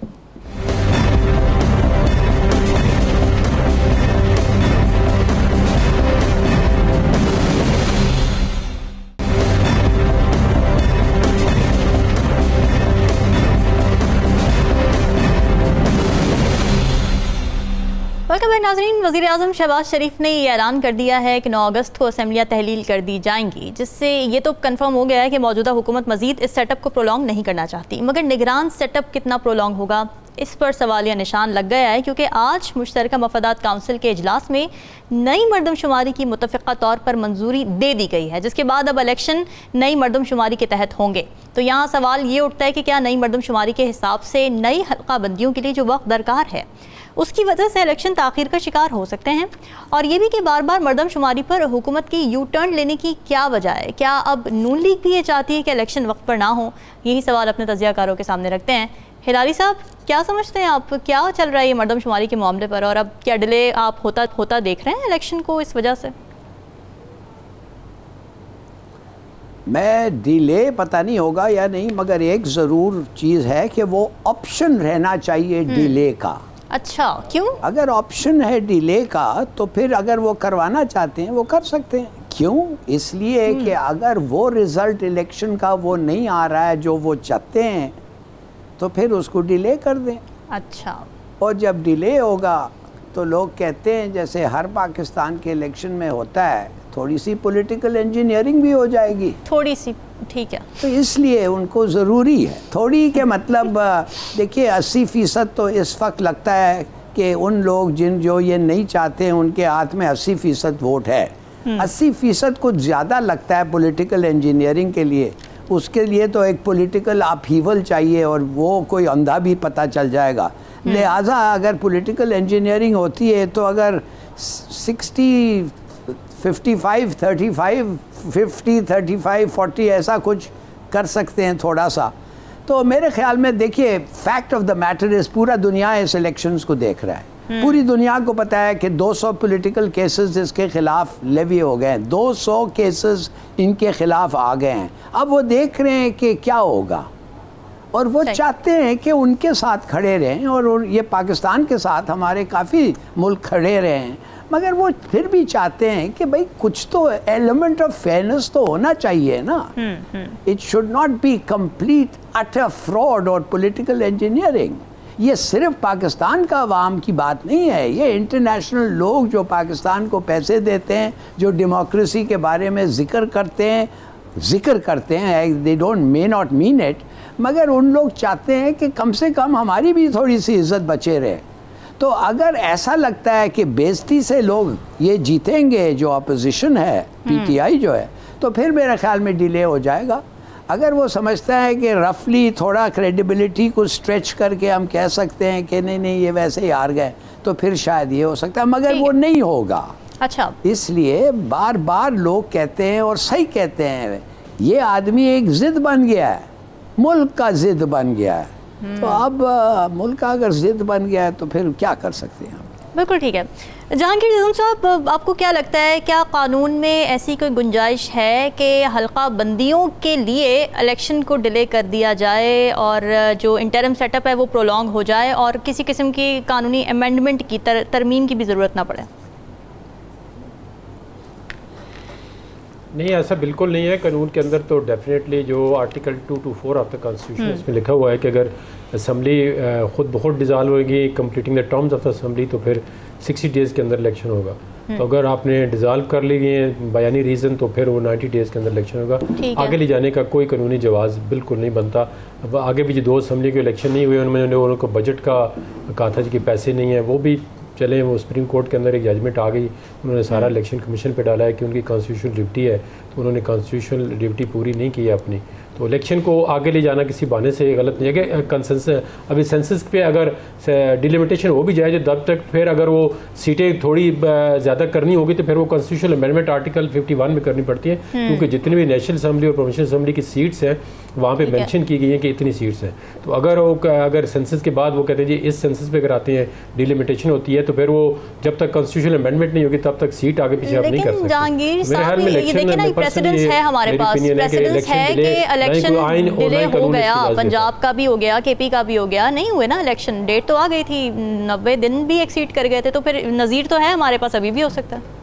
वेलकम बैक नाज़रीन। वज़ीर आज़म शहबाज शरीफ ने ये ऐलान कर दिया है कि 9 अगस्त को असम्बलियाँ तहलील कर दी जाएंगी, जिससे ये तो कंफर्म हो गया है कि मौजूदा हुकूमत मज़ीद इस सेटअप को प्रोलॉन्ग नहीं करना चाहती। मगर निगरान सेटअप कितना प्रोलॉन्ग होगा, इस पर सवालिया निशान लग गया है, क्योंकि आज मुश्तरका मफादात काउंसिल के इजलास में नई मरदमशुमारी की मुतफ़िक़ा तौर पर मंजूरी दे दी गई है, जिसके बाद अब इलेक्शन नई मरदमशुमारी के तहत होंगे। तो यहाँ सवाल ये उठता है कि क्या नई मरदमशुमारी के हिसाब से नई हल्का बंदियों के लिए जो वक्त दरकार है उसकी वजह से इलेक्शन ताख़ीर का शिकार हो सकते हैं, और ये भी कि बार बार मरदमशुमारी पर हुकूमत की यू टर्न लेने की क्या वजह है। क्या अब नून लीग भी ये चाहती है कि इलेक्शन वक्त पर ना हो? यही सवाल अपने तजियाकारों के सामने रखते हैं। हिलारी साहब, क्या समझते हैं आप, क्या चल रहा है ये मरदमशुमारी के मामले पर, और अब क्या डिले आप होता देख रहे हैं इलेक्शन को इस वजह से? मैं डिले पता नहीं होगा या नहीं, मगर एक ज़रूर चीज़ है कि वो ऑप्शन रहना चाहिए डिले का। अच्छा, क्यों? अगर ऑप्शन है डिले का तो फिर अगर वो करवाना चाहते हैं वो कर सकते हैं। क्यों? इसलिए कि अगर वो रिज़ल्ट इलेक्शन का वो नहीं आ रहा है जो वो चाहते हैं तो फिर उसको डिले कर दें। अच्छा। और जब डिले होगा तो लोग कहते हैं जैसे हर पाकिस्तान के इलेक्शन में होता है, थोड़ी सी पॉलिटिकल इंजीनियरिंग भी हो जाएगी, थोड़ी सी, ठीक है। तो इसलिए उनको ज़रूरी है थोड़ी के मतलब देखिए 80% तो इस वक्त लगता है कि उन लोग जो ये नहीं चाहते हैं उनके हाथ में 80% वोट है। 80% कुछ ज़्यादा लगता है पॉलिटिकल इंजीनियरिंग के लिए। उसके लिए तो एक पॉलिटिकल अपहीवल चाहिए और वो कोई अंधा भी पता चल जाएगा। लिहाजा अगर पॉलिटिकल इंजीनियरिंग होती है तो अगर 60, 55, 35, 50, 35, 40 ऐसा कुछ कर सकते हैं थोड़ा सा, तो मेरे ख्याल में देखिए fact of the matter is पूरा दुनिया इस इलेक्शंस को देख रहा है। पूरी दुनिया को पता है कि 200 पॉलिटिकल केसेस इसके ख़िलाफ़ लेवी हो गए हैं, 200 केसेस इनके ख़िलाफ़ आ गए हैं। अब वो देख रहे हैं कि क्या होगा और वो चाहते हैं कि उनके साथ खड़े रहें, और ये पाकिस्तान के साथ हमारे काफ़ी मुल्क खड़े रहे हैं, मगर वो फिर भी चाहते हैं कि भाई कुछ तो एलिमेंट ऑफ फेयरनेस तो होना चाहिए ना। It should not be complete utter fraud और पॉलिटिकल इंजीनियरिंग। ये सिर्फ पाकिस्तान का अवाम की बात नहीं है, ये इंटरनेशनल लोग जो पाकिस्तान को पैसे देते हैं, जो डेमोक्रेसी के बारे में जिक्र करते हैं, they don't may not mean it, मगर उन लोग चाहते हैं कि कम से कम हमारी भी थोड़ी सी इज्जत बचे रहे। तो अगर ऐसा लगता है कि बेइज्जती से लोग ये जीतेंगे, जो अपोजिशन है पीटीआई जो है, तो फिर मेरे ख्याल में डिले हो जाएगा। अगर वो समझता है कि रफली थोड़ा क्रेडिबिलिटी को स्ट्रेच करके हम कह सकते हैं कि नहीं ये वैसे ही हार गए, तो फिर शायद ये हो सकता है, मगर वो नहीं होगा। अच्छा, इसलिए बार बार लोग कहते हैं और सही कहते हैं, ये आदमी एक जिद बन गया है, मुल्क का जिद बन गया है। तो अब मुल्क का अगर जिद बन गया है तो फिर क्या कर सकते हैं हम। बिल्कुल ठीक है। जहांगीर निज़ाम साहब, आपको क्या लगता है, क्या कानून में ऐसी कोई गुंजाइश है कि हल्का बंदियों के लिए इलेक्शन को डिले कर दिया जाए और जो इंटरिम सेटअप है वो प्रोलॉन्ग हो जाए और किसी किस्म की कानूनी अमेंडमेंट की तरमीम की भी ज़रूरत ना पड़े? नहीं, ऐसा बिल्कुल नहीं है। कानून के अंदर तो डेफिनेटली जो आर्टिकल 224 ऑफ द कॉन्स्टिट्यूशन इसमें लिखा हुआ है कि अगर असम्बली खुद बहुत डिज़ाल्व होगी completing the terms of the assembly, तो फिर 60 डेज़ के अंदर इलेक्शन होगा। तो अगर आपने डिज़ाल्व कर ली है बयानी रीज़न, तो फिर वो 90 डेज़ के अंदर इलेक्शन होगा। आगे ले जाने का कोई कानूनी जवाज़ बिल्कुल नहीं बनता। अब आगे भी जो 2 असम्बली के इलेक्शन नहीं हुए, उनमें उनको बजट का कहा था कि पैसे नहीं है, वो भी चले, वो सुप्रीम कोर्ट के अंदर एक जजमेंट आ गई, उन्होंने सारा इलेक्शन कमीशन पे डाला है कि उनकी कॉन्स्टिट्यूशनल ड्यूटी है, तो उन्होंने कॉन्स्टिट्यूशनल ड्यूटी पूरी नहीं की है अपनी। तो इलेक्शन को आगे ले जाना किसी बहाने से गलत नहीं है कि कंसेंसस, अभी सेंसस पे अगर डिलिमिटेशन हो भी जाए तब तक फिर अगर वो सीटें थोड़ी ज़्यादा करनी होगी तो फिर वो कॉन्स्टिट्यूशनल अमेंडमेंट आर्टिकल 51 में करनी पड़ती है, क्योंकि जितनी भी नेशनल असम्बली और प्रोविंशियल असम्बली की सीट्स हैं वहाँ पे मेंशन की गई है कि इतनी सीट्स हैं। तो अगर सेंसस के बाद वो कहते हैं जी इस सेंसस पे अगर आते हैं डिलिमिटेशन होती है, तो फिर वो जब तक कॉन्स्टिट्यूशनल अमेंडमेंट नहीं होगी तब तक सीट आगे पीछे आप नहीं कर सकते। जहांगीर साहब, ये देखिए ना, प्रेसिडेंस है हमारे पास, प्रेसिडेंस है कि इलेक्शन डिले हो गया, पंजाब का भी हो गया, केपी का भी हो गया, नहीं हुए ना इलेक्शन, डेट तो आ गई थी, 90 दिन भी एक्सीड कर गए थे, तो फिर नज़ीर तो है हमारे पास, अभी भी हो सकता है।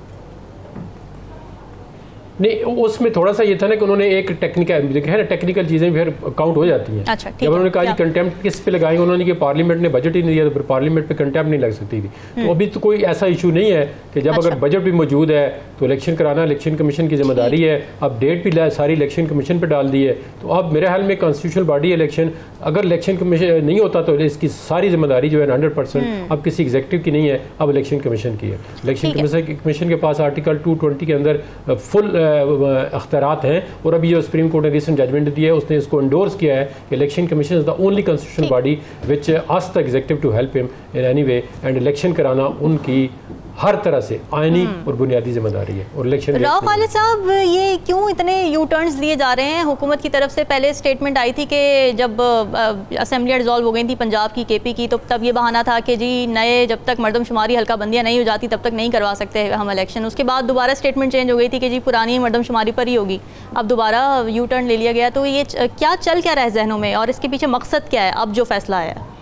नहीं, उसमें थोड़ा सा ये था ना कि उन्होंने एक टेक्निकल चीज़ें फिर काउंट हो जाती हैं। अच्छा, जब उन्होंने कहा कि कंटेम्प्ट किस पे लगाएंगे, उन्होंने कि पार्लियामेंट ने बजट ही नहीं दिया, तो फिर पार्लियामेंट पे कंटेम्प्ट नहीं लग सकती थी। तो अभी तो कोई ऐसा इशू नहीं है कि जब अगर बजट भी मौजूद है तो इलेक्शन कराना इलेक्शन कमीशन की जिम्मेदारी है। अब डेट भी सारी इलेक्शन कमीशन पर डाल दी है, तो अब मेरे ख्याल में कॉन्स्टिट्यूशनल बॉडी इलेक्शन, अगर इलेक्शन कमीशन नहीं होता तो इसकी सारी जिम्मेदारी जो है 100% अब किसी एग्जीक्यूटिव की नहीं है, अब इलेक्शन कमीशन की है। इलेक्शन कमीशन के पास आर्टिकल 220 के अंदर फुल अख्तियारात हैं, और अभी जो सुप्रीम कोर्ट ने रिसेंट जजमेंट दिया है उसने इसको एंडोर्स किया है कि election commission is the only constitutional body which asks the executive to help him in any way, and election कराना उनकी हर तरह से आईनी और बुनियादी जिम्मेदारी है। और इलेक्शन राव खालिद साहब, ये क्यों इतने यू टर्न्स लिए जा रहे हैं हुकूमत की तरफ से? पहले स्टेटमेंट आई थी कि जब असेंबलियाँ डिसॉल्व हो गई थी पंजाब की, केपी की, तो तब ये बहाना था कि जी नए जब तक मरदमशुमारी हल्का बंदियाँ नहीं हो जाती तब तक नहीं करवा सकते हम इलेक्शन। उसके बाद दोबारा स्टेटमेंट चेंज हो गई थी कि जी पुरानी मरदमशुमारी पर ही होगी, अब दोबारा यू टर्न ले लिया गया। तो ये क्या चल क्या रहा है जहनों में और इसके पीछे मकसद क्या है अब जो फैसला आया है?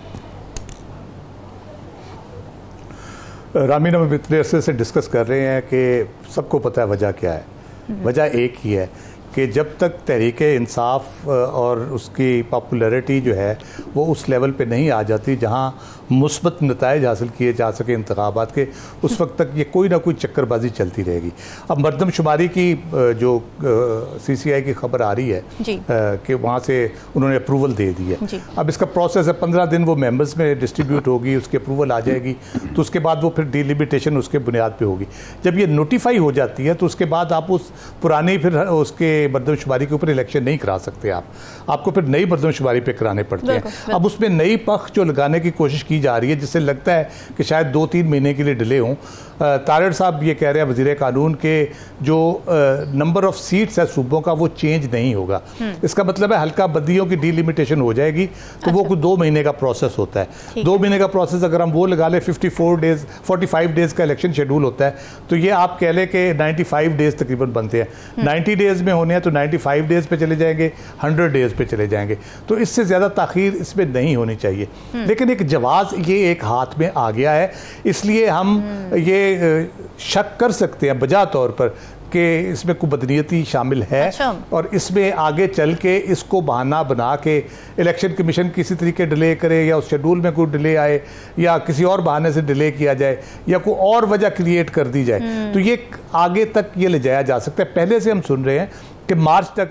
रामीन, हम इतने अरसे से डिस्कस कर रहे हैं कि सबको पता है वजह क्या है। वजह एक ही है कि जब तक तहरीक इंसाफ और उसकी पॉपुलैरिटी जो है वो उस लेवल पे नहीं आ जाती जहां मुस्बत नताइज हासिल किए जा सके इंतखाबात के, उस वक्त तक ये कोई ना कोई चक्करबाजी चलती रहेगी। अब मरदमशुमारी की जो CCI की खबर आ रही है कि वहाँ से उन्होंने अप्रूवल दे दी है। अब इसका प्रोसेस है, 15 दिन वो मेंबर्स में डिस्ट्रीब्यूट होगी, उसकी अप्रूवल आ जाएगी, तो उसके बाद वो फिर डिलिमिटेशन उसके बुनियाद पे होगी। जब ये नोटिफाई हो जाती है तो उसके बाद आप उस पुरानी फिर उसके मरदमशुमारी के ऊपर इलेक्शन नहीं करा सकते, आपको फिर नई मरदमशुमारी पे कराने पड़ते हैं। अब उसमें नई पक्ष जो लगाने की कोशिश की जा रही है, जिससे लगता है कि शायद 2-3 महीने के लिए डिले हों। तारड़ साहब ये कह रहे हैं वज़ीर कानून के जो नंबर ऑफ सीट्स है सूबों का वो चेंज नहीं होगा। इसका मतलब है हल्का बदियों की डिलिमिटेशन हो जाएगी, तो वो कुछ 2 महीने का प्रोसेस होता है। 2 महीने का प्रोसेस अगर हम वो लगा लें, 45 डेज़ का इलेक्शन शेड्यूल होता है, तो ये आप कह लें कि 95 डेज़ तकरीबन बनते हैं। 90 डेज़ में होने हैं तो 95 डेज़ पे चले जाएंगे, 100 डेज़ पे चले जाएंगे, तो इससे ज़्यादा ताख़ीर इसमें नहीं होनी चाहिए। लेकिन एक जवाज़ ये एक हाथ में आ गया है, इसलिए हम ये शक कर सकते हैं बजा तौर पर कि इसमें कोई बदनीयती शामिल है। और इसमें आगे चल के इसको बहाना बना के इलेक्शन कमीशन किसी तरीके डिले करे, या उस शेड्यूल में कोई डिले आए, या किसी और बहाने से डिले किया जाए, या कोई और वजह क्रिएट कर दी जाए, तो ये आगे तक ये ले जाया जा सकता है। पहले से हम सुन रहे हैं कि मार्च तक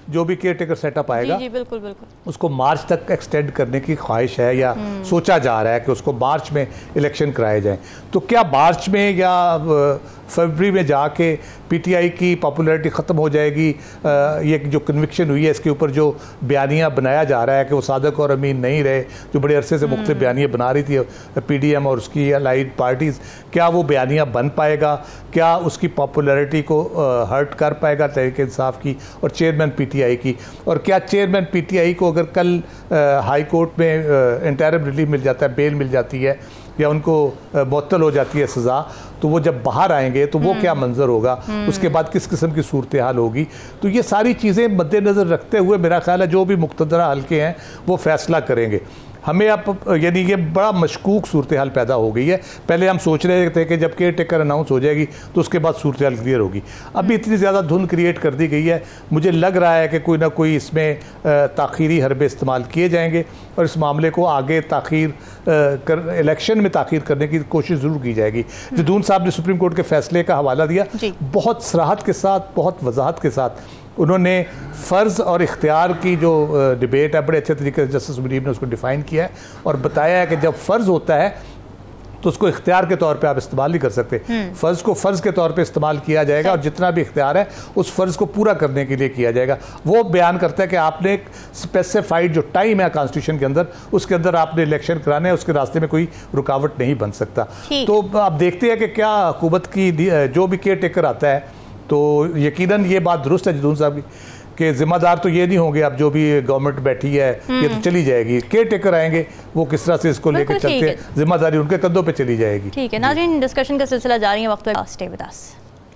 जो भी केयर टेकर सेटअप आएगा जी, बिल्कुल बिल्कुल, उसको मार्च तक एक्सटेंड करने की ख्वाहिश है या सोचा जा रहा है कि उसको मार्च में इलेक्शन कराए जाएं। तो क्या मार्च में या फरवरी में जाके पीटीआई की पॉपुलैरिटी ख़त्म हो जाएगी? ये जो कन्विक्शन हुई है इसके ऊपर जो बयानिया बनाया जा रहा है कि वो सादक और अमीन नहीं रहे, जो बड़े अरसे से मुख्तलिफ बयानिया बना रही थी पीडीएम और उसकी अलाइड पार्टीज़, क्या वो बयानिया बन पाएगा? क्या उसकी पॉपुलैरिटी को हर्ट कर पाएगा तहरीक इंसाफ की और चेयरमैन पीटीआई की? और क्या चेयरमैन पीटीआई को अगर कल हाई कोर्ट में इंटरिम रिलीफ मिल जाता है, बेल मिल जाती है या उनको मुअत्तल हो जाती है सज़ा, तो वो जब बाहर आएंगे तो वो क्या मंजर होगा, उसके बाद किस किस्म की सूरत हाल होगी? तो ये सारी चीज़ें मद्देनज़र रखते हुए मेरा ख्याल है जो भी मुक़्तदरा हल्के हैं वो फैसला करेंगे। हमें अब यानी ये बड़ा मशकूक सूरत हाल पैदा हो गई है। पहले हम सोच रहे थे कि जब केयर टेकर अनाउंस हो जाएगी तो उसके बाद सूरत हाल क्लियर होगी। अभी इतनी ज़्यादा धुंध क्रिएट कर दी गई है, मुझे लग रहा है कि कोई ना कोई इसमें ताख़ीरी हरबे इस्तेमाल किए जाएंगे और इस मामले को आगे इलेक्शन में ताख़ीर करने की कोशिश ज़रूर की जाएगी। जदून साहब ने सुप्रीम कोर्ट के फैसले का हवाला दिया, बहुत सराहत के साथ, बहुत वजाहत के साथ उन्होंने फ़र्ज़ और इख्तियार की जो डिबेट है बड़े अच्छे तरीके से जस्टिस मुनीब ने उसको डिफ़ाइन किया है और बताया है कि जब फ़र्ज़ होता है तो उसको इख्तियार के तौर पे आप इस्तेमाल नहीं कर सकते। फ़र्ज़ को फ़र्ज़ के तौर पे इस्तेमाल किया जाएगा और जितना भी इख्तियार है उस फ़र्ज़ को पूरा करने के लिए किया जाएगा। वो बयान करता है कि आपने एक स्पेसिफाइड जो टाइम है कॉन्स्टिट्यूशन के अंदर, उसके अंदर आपने इलेक्शन कराने हैं, उसके रास्ते में कोई रुकावट नहीं बन सकता। तो आप देखते हैं कि क्या हुकूमत की जो भी केयर टेकर आता है, तो यकीनन ये बात दुरुस्त है जदून साहब की कि ज़िम्मेदार तो ये नहीं होंगे अब जो भी गवर्नमेंट बैठी है ये तो चली जाएगी, केयर टेकर आएंगे वो किस तरह से इसको लेकर चलते हैं, जिम्मेदारी उनके कंधों पे चली जाएगी। ठीक है नाज़रीन, डिस्कशन का सिलसिला जारी है, वक्त पे stay with us.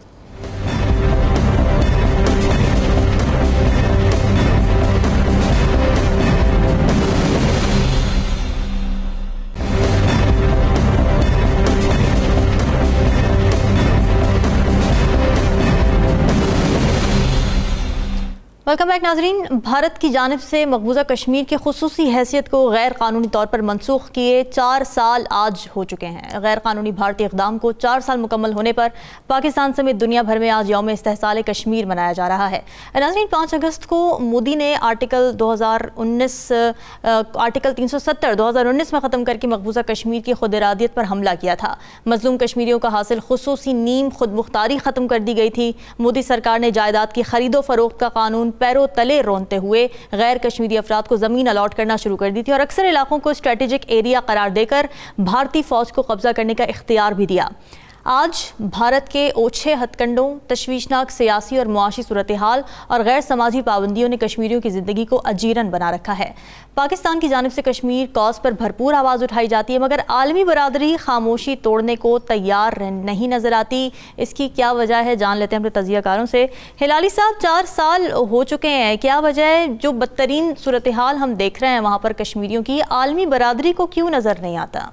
Welcome back नाजरीन। भारत की जानिब से मकबूजा कश्मीर की खुसूसी हैसियत को गैर कानूनी तौर पर मनसूख किए 4 साल आज हो चुके हैं। गैर कानूनी भारतीय इक़दाम को 4 साल मुकम्मल होने पर पाकिस्तान समेत दुनिया भर में आज यौम इस्तेहसाल कश्मीर मनाया जा रहा है। नाजरीन, 5 अगस्त को मोदी ने आर्टिकल 370 2019 में ख़त्म करके मकबूजा कश्मीर की खुद इरादियत पर हमला किया था। मजलूम कश्मीरियों का हासिल खुसूसी नीम खुद मुख्तारी ख़त्म कर दी गई थी। मोदी सरकार ने जायदाद की खरीदो फरोख्त का कानून पैरों तले रोनते हुए गैर कश्मीरी अफराद को ज़मीन अलॉट करना शुरू कर दी थी और अक्सर इलाकों को स्ट्रेटेजिक एरिया करार देकर भारतीय फ़ौज को कब्जा करने का इख्तियार भी दिया। आज भारत के ओछे हथकंडों, तशवीशनाक सियासी और मुआशी सूरत हाल और गैर समाजी पाबंदियों ने कश्मीरियों की ज़िंदगी को अजीरन बना रखा है। पाकिस्तान की जानिब से कश्मीर कॉज पर भरपूर आवाज़ उठाई जाती है, मगर आलमी बरादरी खामोशी तोड़ने को तैयार नहीं नज़र आती। इसकी क्या वजह है, जान लेते हैं अपने तजियाकारों से। हिलाली साहब, 4 साल हो चुके हैं, क्या वजह है जो बदतरीन सूरत हाल हम देख रहे हैं वहाँ पर कश्मीरियों की, आलमी बरादरी को क्यों नज़र नहीं आता?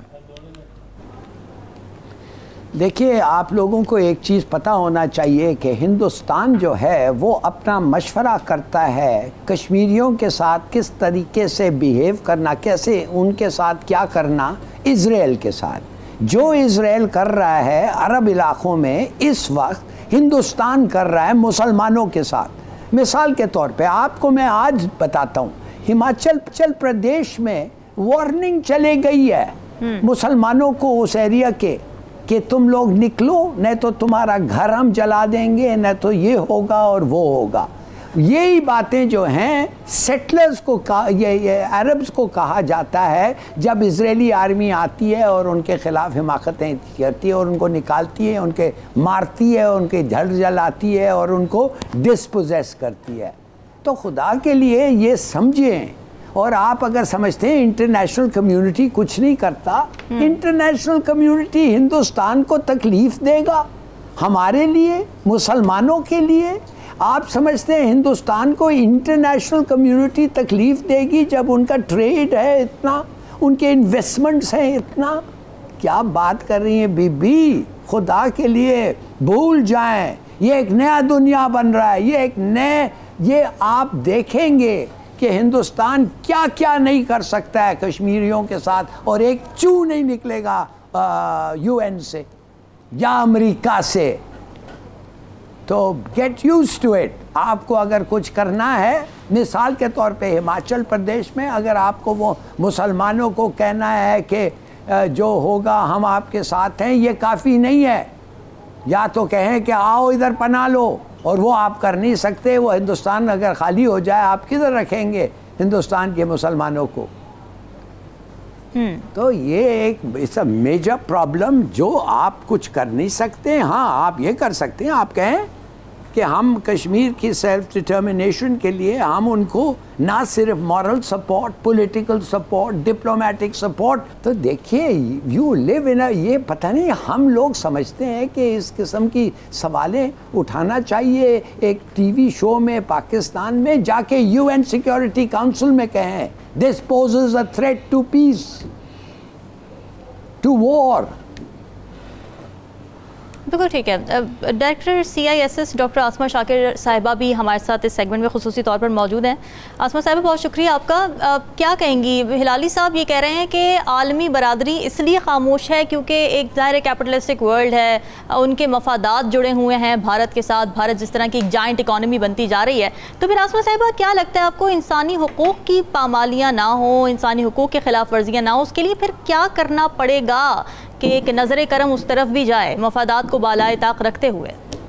देखिए, आप लोगों को एक चीज़ पता होना चाहिए कि हिंदुस्तान जो है वो अपना मशवरा करता है कश्मीरियों के साथ किस तरीके से बिहेव करना, कैसे उनके साथ क्या करना। इज़राइल के साथ जो इज़राइल कर रहा है अरब इलाक़ों में, इस वक्त हिंदुस्तान कर रहा है मुसलमानों के साथ। मिसाल के तौर पे आपको मैं आज बताता हूँ, हिमाचल प्रदेश में वार्निंग चले गई है मुसलमानों को उस एरिया के कि तुम लोग निकलो, नहीं तो तुम्हारा घर हम जला देंगे, नहीं तो ये होगा और वो होगा। यही बातें जो हैं सेटलर्स को ये अरब्स को कहा जाता है जब इजरायली आर्मी आती है और उनके ख़िलाफ़ हिमाकतें करती है और उनको निकालती है, उनके मारती है, उनके झड़ जलाती है और उनको डिस्पोजेस करती है। तो खुदा के लिए ये समझें। और आप अगर समझते हैं इंटरनेशनल कम्युनिटी कुछ नहीं करता, इंटरनेशनल कम्युनिटी हिंदुस्तान को तकलीफ़ देगा, हमारे लिए, मुसलमानों के लिए। आप समझते हैं हिंदुस्तान को इंटरनेशनल कम्युनिटी तकलीफ़ देगी जब उनका ट्रेड है इतना, उनके इन्वेस्टमेंट्स हैं इतना। क्या बात कर रही हैं बीबी, खुदा के लिए भूल जाएं। ये एक नया दुनिया बन रहा है, ये आप देखेंगे कि हिंदुस्तान क्या क्या नहीं कर सकता है कश्मीरियों के साथ, और एक चू नहीं निकलेगा यूएन से या अमेरिका से। तो गेट यूज्ड टू इट। आपको अगर कुछ करना है, मिसाल के तौर पे हिमाचल प्रदेश में अगर आपको वो मुसलमानों को कहना है कि जो होगा हम आपके साथ हैं, ये काफ़ी नहीं है। या तो कहें कि आओ इधर पना लो, और वो आप कर नहीं सकते। वो हिंदुस्तान अगर खाली हो जाए, आप किधर रखेंगे हिंदुस्तान के मुसलमानों को? तो ये एक इट्स अ मेजर प्रॉब्लम जो आप कुछ कर नहीं सकते। हाँ, आप ये कर सकते हैं, आप कहें कि हम कश्मीर की सेल्फ डिटर्मिनेशन के लिए हम उनको ना सिर्फ moral support, political support, diplomatic support. तो देखिए, यू लिव इन ये पता नहीं, हम लोग समझते हैं कि इस किस्म की सवालें उठाना चाहिए एक टीवी शो में। पाकिस्तान में जाके UN सिक्योरिटी काउंसिल में कहें this poses a threat to peace, to war. बिल्कुल ठीक है। Director CISS doctor Asma Shakir साहिबा भी हमारे साथ इस सेगमेंट में खुसूसी तौर पर मौजूद हैं। आसमा साहिबा, बहुत शुक्रिया आपका। क्या कहेंगी? हिलाली साहब ये कह रहे हैं कि आलमी बरादरी इसलिए खामोश है क्योंकि एक ज़ाहिर कैपिटलिस्टिक वर्ल्ड है, उनके मफादात जुड़े हुए हैं भारत के साथ। भारत जिस तरह की एक जाइंट इकॉनमी बनती जा रही है, तो फिर आसमा साहिबा क्या लगता है आपको, इंसानी हुकूक़ की पामालियाँ ना हो, इंसानी हुकूक़ के ख़िलाफ़ वर्जियाँ ना हो, उसके लिए फिर क्या करना पड़ेगा कि एक नज़र करम उस तरफ भी जाए, मफादात को बालाए ताक रखते हुए?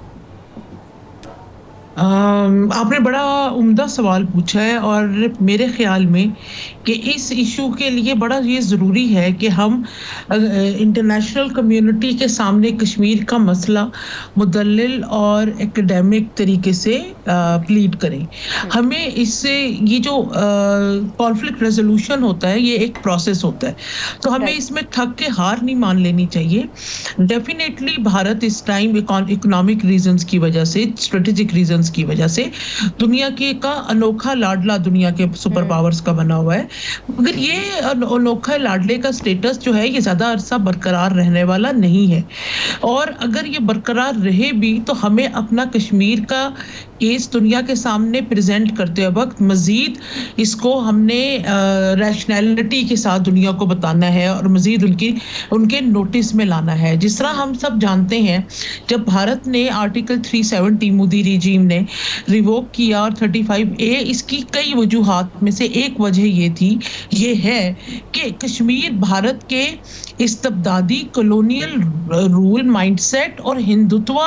आपने बड़ा उम्दा सवाल पूछा है, और मेरे ख्याल में कि इस इशू के लिए बड़ा ये ज़रूरी है कि हम इंटरनेशनल कम्युनिटी के सामने कश्मीर का मसला मुदल्लिल और एकेडमिक तरीके से प्लीड करें। हमें इससे ये जो कॉन्फ्लिक्ट रेजोल्यूशन होता है, ये एक प्रोसेस होता है, तो हमें इसमें थक के हार नहीं मान लेनी चाहिए। डेफिनेटली भारत इस टाइम इकोनॉमिक रीजंस की वजह से, स्ट्रेटेजिक रीजंस की वजह से दुनिया के का अनोखा लाडला दुनिया के सुपर पावर्स का बना हुआ है, मगर ये अनोखा लाडले का स्टेटस जो है ये ज्यादा अरसा बरकरार रहने वाला नहीं है। और अगर ये बरकरार रहे भी तो हमें अपना कश्मीर का केस दुनिया के सामने प्रेजेंट करते वक्त मजीद इसको हमने रैशनैलिटी के साथ दुनिया को बताना है और मजीद उनके नोटिस में लाना है। जिस तरह हम सब जानते हैं, जब भारत ने आर्टिकल 370 मोदी रिजीम ने रिवोक किया और 35A, इसकी कई वजूहात में से एक वजह ये है कि कश्मीर भारत के इस्तबदादी कॉलोनियल रूल माइंडसेट और हिंदुत्व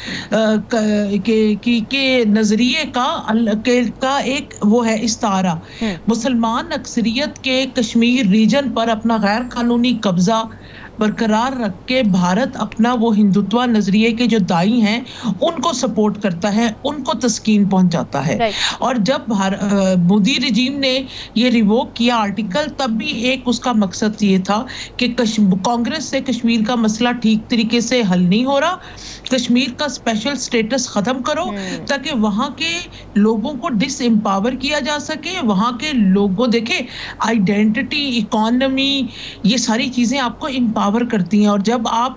के नजरिए का एक वो है इस्तारा। मुसलमान अक्सरियत के कश्मीर रीजन पर अपना गैर कानूनी कब्जा बरकरार रख के भारत अपना वो हिंदुत्व नजरिए के जो दाई हैं उनको सपोर्ट करता है, उनको तस्कीन पहुंचाता है। और जब मोदी रिजीम ने ये रिवोक किया आर्टिकल, तब भी एक उसका मकसद ये था कि कांग्रेस से कश्मीर का मसला ठीक तरीके से हल नहीं हो रहा, कश्मीर का स्पेशल स्टेटस खत्म करो ताकि वहां के लोगों को डिसएम्पावर किया जा सके। वहां के लोगों, देखे आइडेंटिटी, इकोनॉमी, ये सारी चीजें आपको एम्पावर करती हैं। और जब आप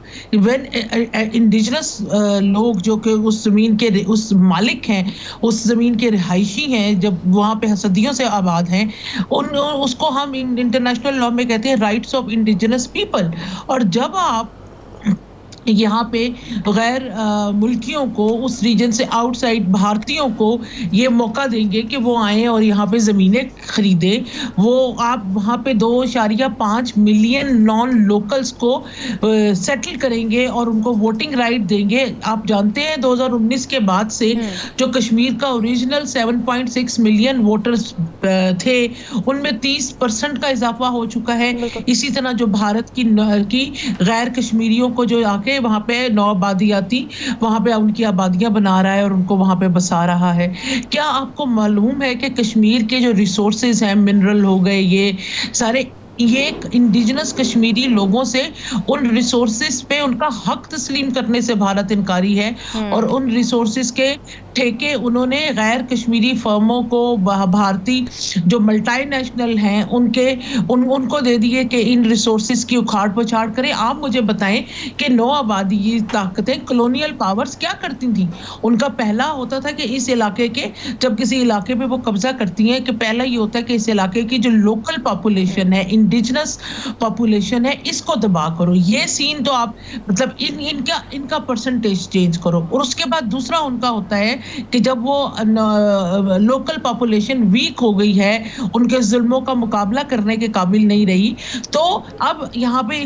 इंडिजिनस लोग जो कि उस जमीन के उस मालिक हैं, उस जमीन के रिहायशी हैं, जब वहां पे सदियों से आबाद हैं, उसको हम इंटरनेशनल लॉ में कहते हैं राइट्स ऑफ इंडिजिनस पीपल। और जब आप यहाँ पे गैर मुल्कियों को, उस रीजन से आउटसाइड भारतीयों को ये मौका देंगे कि वो आएँ और यहाँ पे ज़मीनें खरीदें, वो आप वहाँ पे 2.5 मिलियन नॉन लोकल्स को सेटल करेंगे और उनको वोटिंग राइट देंगे। आप जानते हैं 2019 के बाद से जो कश्मीर का ओरिजिनल 7.6 मिलियन वोटर्स थे, उनमें 30% का इजाफा हो चुका है। इसी तरह जो भारत की गैर कश्मीरियों को जो आके वहां पे नौ आबादियाती वहां पे उनकी आबादियां बना रहा है और उनको वहां पे बसा रहा है। क्या आपको मालूम है कि कश्मीर के जो रिसोर्सेज हैं, मिनरल हो गए, ये सारे, ये एक इंडिजिनस कश्मीरी लोगों से उन रिसोर्सेज पे उनका हक तस्लीम करने से भारत इनकारी है। और उन रिसोर्सेज के ठेके उन्होंने गैर कश्मीरी फर्मों को, भारतीय जो मल्टीनेशनल हैं उनको दे दिए कि इन रिसोर्सेज की उखाड़ पछाड़ करें। आप मुझे बताएं कि नौ आबादी ताकतें, कॉलोनियल पावर्स क्या करती थी? उनका पहला होता था कि इस इलाके के, जब किसी इलाके पे वो कब्जा करती हैं, कि पहला ये होता है कि इस इलाके की जो लोकल पॉपुलेशन है, इंडिजिनस पॉपुलेशन है इसको तबाह करो। ये सीन तो आप मतलब इनका परसेंटेज चेंज करो। और उसके बाद दूसरा उनका होता है कि जब वो लोकल पॉपुलेशन वीक हो गई है, उनके जुल्मों का मुकाबला करने के काबिल नहीं रही, तो अब यहाँ पे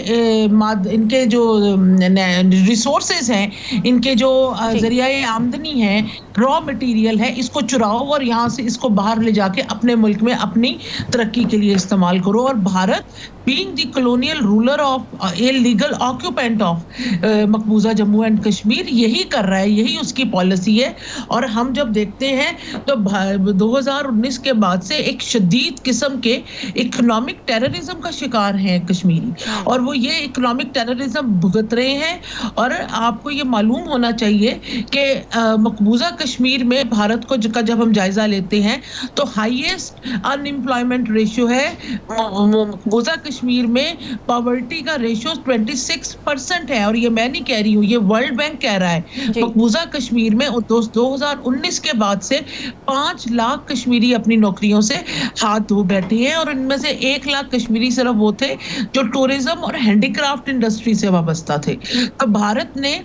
इनके जो रिसोर्सेज हैं, इनके जो जरिए आमदनी है, रॉ मटेरियल है, इसको चुराओ और यहाँ से इसको बाहर ले जाके अपने मुल्क में अपनी तरक्की के लिए इस्तेमाल करो। और Bharat being the colonial ruler of a legal occupant of मकबूजा जम्मू एंड कश्मीर यही कर रहा है, यही उसकी पॉलिसी है। और हम जब देखते हैं तो 2019 के बाद से एक शदीद किस्म के इकोनॉमिक टेररिज्म का शिकार हैं कश्मीरी, और वो ये इकोनॉमिक टेररिज्म भुगत रहे हैं। और आपको ये मालूम होना चाहिए कि मकबूजा कश्मीर में भारत को जब हम जायजा लेते हैं तो हाईएस्ट अनएम्प्लॉयमेंट रेशियो है मकबूजा कश्मीर में। पॉवर्टी का रेशियो 26% है, और ये मैं नहीं कह रही हूँ, ये वर्ल्ड बैंक कह रहा है। मकबूजा कश्मीर में 2019 के बाद से 5 लाख कश्मीरी अपनी नौकरियों से हाथ धो बैठे हैं, और इनमें से 1 लाख कश्मीरी सिर्फ वो थे जो टूरिज्म और हैंडीक्राफ्ट इंडस्ट्री से वाबस्ता थे। तो भारत ने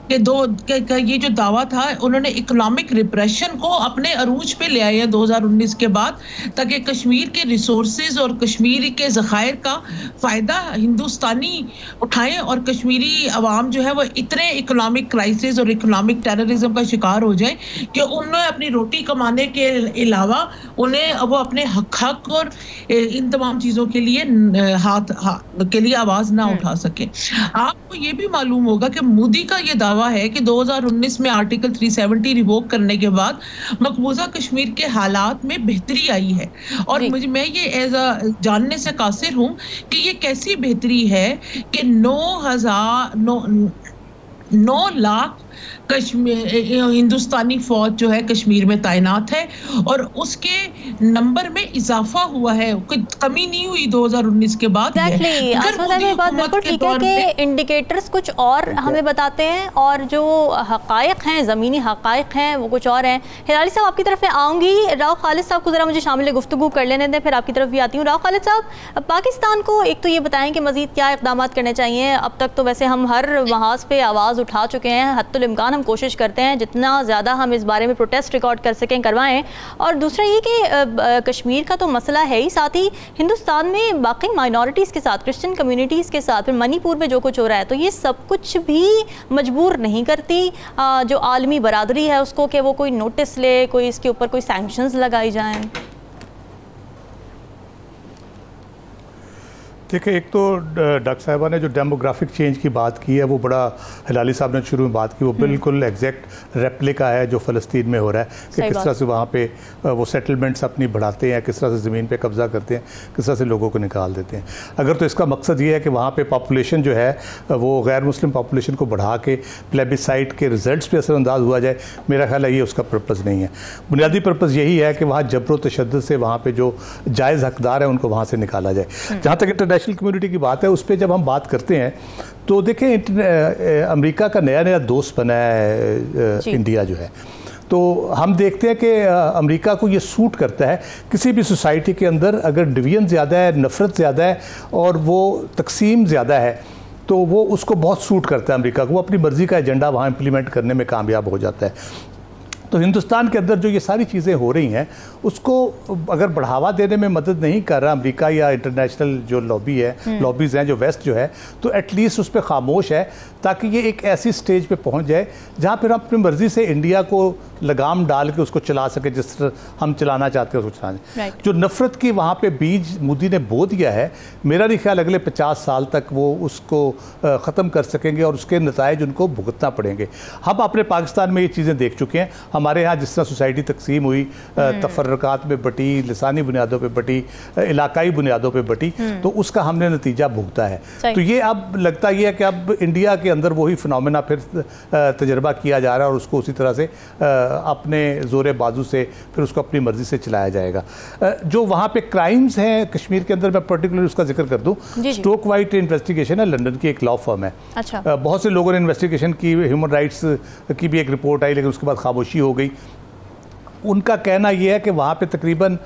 ये जो दावा था, उन्होंने इकोनॉमिक रिप्रेशन को अपने अरूज पे ले आए हैं 2019 के बाद, ताकि कश्मीर के रिसोर्सेज और कश्मीर के ज़खायर का फ़ायदा हिंदुस्तानी उठाएं और कश्मीरी अवाम जो है वो इतने इकोनॉमिक क्राइसिस और इकोनॉमिक टेररिज्म का शिकार हो जाए कि उन्हें अपनी रोटी कमाने के अलावा उन्हें वो अपने हक और इन तमाम चीज़ों के लिए के लिए आवाज़ ना उठा सके। आपको ये भी मालूम होगा कि मोदी का ये दावा है कि 2019 में आर्टिकल 370 रिवोक करने के बाद मकबूजा कश्मीर के हालात में बेहतरी आई है। और मैं ये जानने से कासिर हूं कि ये कैसी बेहतरी है कि 9 लाख हिंदुस्तानी फौज जो है कश्मीर में तैनात है, और उसके नंबर में इजाफा हुआ है, कोई कमी नहीं हुई 2019 के बाद। बात बिल्कुल ठीक है कि इंडिकेटर्स कुछ और हमें बताते हैं और जो हकायक हैं, ज़मीनी हकायक हैं, वो कुछ और हैं। हिलाली साहब आपकी तरफ मैं आऊँगी, राव खालिद साहब को ज़रा मुझे शामिल गुफ्तगू कर लेने दें, फिर आपकी तरफ भी आती हूँ। राव खालिद साहब, पाकिस्तान को एक तो ये बताएं कि मज़ीद क्या इक़दाम करने चाहिए। अब तक तो वैसे हम हर महाज पे आवाज़ उठा चुके हैं, हत्तुल इम्कान हम कोशिश करते हैं जितना ज़्यादा हम इस बारे में प्रोटेस्ट रिकॉर्ड कर सकें करवाएं। और दूसरा ये कि कश्मीर का तो मसला है ही, साथ ही हिंदुस्तान में बाकी माइनॉरिटीज़ के साथ, क्रिश्चियन कम्युनिटीज़ के साथ, फिर मणिपुर में जो कुछ हो रहा है, तो ये सब कुछ भी मजबूर नहीं करती जो आलमी बरादरी है उसको कि वो कोई नोटिस ले, कोई इसके ऊपर कोई सैंक्शंस लगाई जाएं? देखिए, एक तो डॉक्टर साहिबा ने जो डेमोग्राफिक चेंज की बात की है वो बड़ा, हिलाली साहब ने शुरू में बात की, वो बिल्कुल एग्जैक्ट रेप्लिका है जो फ़लस्तीन में हो रहा है कि किस तरह से वहाँ पे वो सेटलमेंट्स अपनी बढ़ाते हैं, किस तरह से ज़मीन पे कब्ज़ा करते हैं, किस तरह से लोगों को निकाल देते हैं। अगर तो इसका मकसद ये है कि वहाँ पे पॉपुलेशन जो है वो गैर मुस्लिम पॉपुलेशन को बढ़ा के प्लेबिसाइट के रिजल्ट्स पे असरअंदाज हुआ जाए, मेरा ख्याल है ये उसका पर्पज़ नहीं है। बुनियादी पर्पज़ यही है कि वहाँ जबर तशद्दुद से वहाँ पर जो जायज़ हकदार हैं उनको वहाँ से निकाला जाए। जहाँ तक इंटरनेशनल कम्युनिटी की बात है, उस पर जब हम बात करते हैं तो देखें, अमेरिका का नया नया दोस्त बना है इंडिया जो है, तो हम देखते हैं कि अमेरिका को ये सूट करता है किसी भी सोसाइटी के अंदर अगर डिवीजन ज़्यादा है, नफ़रत ज़्यादा है और वो तकसीम ज़्यादा है, तो वो उसको बहुत सूट करता है अमेरिका को, वो अपनी मर्ज़ी का एजेंडा वहाँ इम्प्लीमेंट करने में कामयाब हो जाता है। तो हिंदुस्तान के अंदर जो ये सारी चीज़ें हो रही हैं उसको अगर बढ़ावा देने में मदद नहीं कर रहा अमेरिका या इंटरनेशनल जो लॉबी है, लॉबीज़ हैं जो वेस्ट जो है, तो एटलीस्ट उस पर खामोश है ताकि ये एक ऐसी स्टेज पे पहुंच जाए जहां फिर हम अपनी मर्ज़ी से इंडिया को लगाम डाल के उसको चला सके जिस तरह हम चलाना चाहते हैं उसको चलाने। जो नफ़रत की वहाँ पे बीज मोदी ने बो दिया है, मेरा नहीं ख्याल अगले 50 साल तक वो उसको ख़त्म कर सकेंगे और उसके नताइज उनको भुगतना पड़ेंगे। हम अपने पाकिस्तान में ये चीज़ें देख चुके हैं। हमारे यहाँ जिस तरह सोसाइटी तकसीम हुई, तफर्रकात में बटी, लिसानी बुनियादों पर बटी, इलाकाई बुनियादों पर बटी, तो उसका हमने नतीजा भुगता है। तो ये अब लगता ये है कि अब इंडिया के अंदर वही फिनोमेना फिर तजर्बा किया जा रहा है और उसको उसी तरह से अपने ज़ोरे बाजू से फिर उसको अपनी मर्ज़ी से चलाया जाएगा। जो वहाँ पे क्राइम्स हैं कश्मीर के अंदर, मैं पर्टिकुलर उसका जिक्र कर दूँ, स्टोक वाइट इन्वेस्टिगेशन है, लंदन की एक लॉ फर्म है। अच्छा। बहुत से लोगों ने इन्वेस्टिगेशन की, ह्यूमन राइट्स की भी एक रिपोर्ट आई, लेकिन उसके बाद खामोशी हो गई। उनका कहना यह है कि वहाँ पे तकरीबन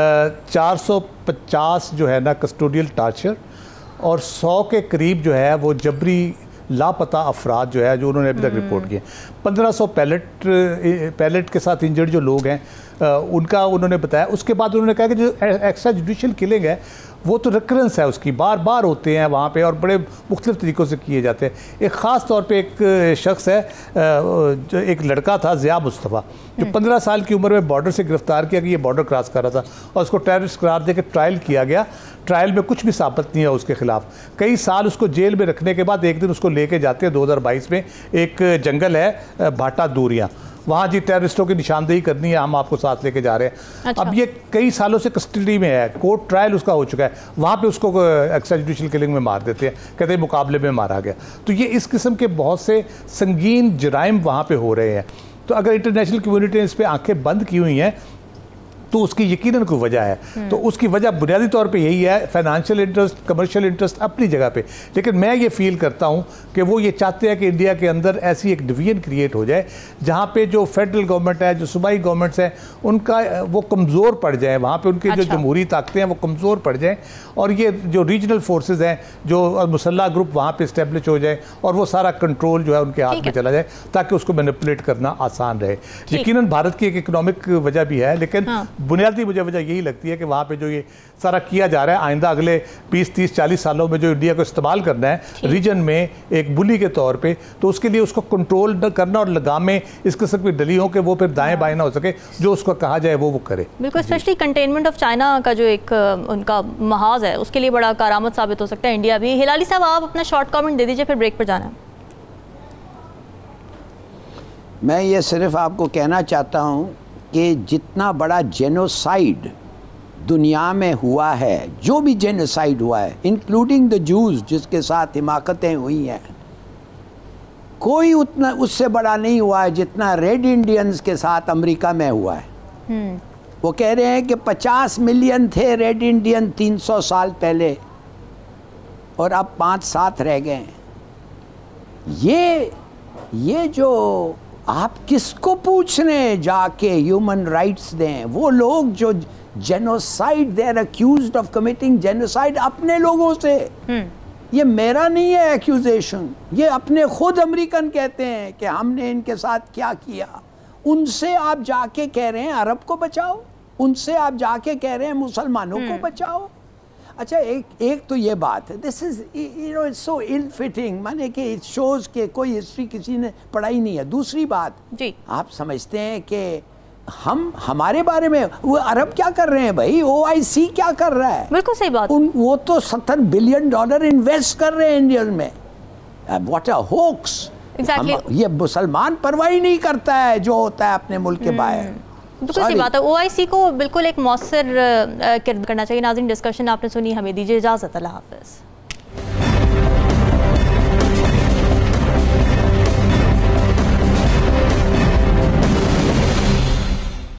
450 जो है ना कस्टोडियल टार्चर और 100 के करीब जो है वो जबरी लापता अफराद जो है जो उन्होंने अभी तक रिपोर्ट किए। 1500 पैलेट के साथ इंजर्ड जो लोग हैं उनका उन्होंने बताया। उसके बाद उन्होंने कहा कि जो एक्स्ट्रा जुडिशल किलिंग है वो तो रिकरेंस है उसकी, बार बार होते हैं वहाँ पे और बड़े मुख्तलिफ तरीक़ों से किए जाते हैं। एक ख़ास तौर पे एक शख्स है जो एक लड़का था ज़िया मुस्तफ़ा जो 15 साल की उम्र में बॉर्डर से गिरफ़्तार किया कि ये बॉर्डर क्रॉस कर रहा था और उसको टेररिस्ट करार दे के ट्रायल किया गया। ट्रायल में कुछ भी साबित नहीं है उसके ख़िलाफ़। कई साल उसको जेल में रखने के बाद एक दिन उसको लेके जाते हैं 2022 में एक जंगल है भाटा दूरियाँ, वहाँ जी टेररिस्टों की निशानदेही करनी है, हम आपको साथ लेके जा रहे हैं। अच्छा। अब ये कई सालों से कस्टडी में है, कोर्ट ट्रायल उसका हो चुका है, वहाँ पे उसको एक्स्ट्रा जुडिशल किलिंग में मार देते हैं, कहते हैं मुकाबले में मारा गया। तो ये इस किस्म के बहुत से संगीन जराइम वहाँ पे हो रहे हैं। तो अगर इंटरनेशनल कम्युनिटी ने इस पर आंखें बंद की हुई हैं तो उसकी यकीनन कोई वजह है। तो उसकी वजह बुनियादी तौर पे यही है, फाइनेंशियल इंटरेस्ट, कमर्शियल इंटरेस्ट अपनी जगह पे। लेकिन मैं ये फील करता हूँ कि वो ये चाहते हैं कि इंडिया के अंदर ऐसी एक डिवीजन क्रिएट हो जाए जहाँ पे जो फेडरल गवर्नमेंट है, जो सूबाई गवर्नमेंट्स हैं, उनका वो कमज़ोर पड़ जाए, वहाँ पे उनके जो जमहूरी ताकतें हैं वो कमज़ोर पड़ जाएँ और ये जो रीजनल फोर्सेज हैं, जो मुसल्ला ग्रुप वहाँ पर इस्टेब्लिश हो जाए और वो सारा कंट्रोल जो है उनके हाथ में चला जाए ताकि उसको मैनिपुलेट करना आसान रहे। यकीनन भारत की एक इकोनॉमिक वजह भी है, लेकिन बुनियादी मुझे वजह यही लगती है कि वहाँ पे जो ये सारा किया जा रहा है, आइंदा अगले 20, 30, 40 सालों में जो इंडिया को इस्तेमाल करना है रीजन में एक बुली के तौर पे, तो उसके लिए उसको कंट्रोल न करना और लगामें इस किस्म की डली हो कि वो फिर दाएं बाएं ना हो सके, जो उसको कहा जाए वो करे। बिल्कुल, स्पेशली कंटेनमेंट ऑफ चाइना का जो एक उनका महाज है उसके लिए बड़ा कारआमद साबित हो सकता है इंडिया भी। हिलाली साहब, आप अपना शॉर्ट कॉमेंट दे दीजिए, फिर ब्रेक पर जाना है। मैं ये सिर्फ आपको कहना चाहता हूँ कि जितना बड़ा जेनोसाइड दुनिया में हुआ है, जो भी जेनोसाइड हुआ है, इंक्लूडिंग द जूस जिसके साथ हिमाकतें हुई हैं, कोई उतना उससे बड़ा नहीं हुआ है जितना रेड इंडियंस के साथ अमेरिका में हुआ है। वो कह रहे हैं कि 50 मिलियन थे रेड इंडियन 300 साल पहले और अब 5-7 रह गए। ये जो आप किसको पूछ रहे हैं जाके ह्यूमन राइट्स दें? वो लोग जो genocide, they are accused of committing genocide अपने लोगों से। ये मेरा नहीं है एक्यूजेशन, ये अपने खुद अमेरिकन कहते हैं कि हमने इनके साथ क्या किया। उनसे आप जाके कह रहे हैं अरब को बचाओ, उनसे आप जाके कह रहे हैं मुसलमानों को बचाओ। अच्छा, एक तो ये बात है, this is you know it's so ill fitting, माने कि इट शोज के कोई हिस्ट्री किसी ने पढ़ाई नहीं है। दूसरी बात जी, आप समझते हैं कि हमारे बारे में वो अरब क्या कर रहे हैं भाई? OIC क्या कर रहा है? बिल्कुल सही बात। वो तो $70 बिलियन इन्वेस्ट कर रहे हैं इंडिया में। What a hoax. ये मुसलमान परवाह ही नहीं करता है जो होता है अपने मुल्क के बाहर। बिल्कुल सही बात है। OIC को बिल्कुल एक मौसर करना चाहिए। नाज़रीन, डिस्कशन आपने सुनी, हमें दीजिए इजाज़त। अल्लाह हाफ़िज़।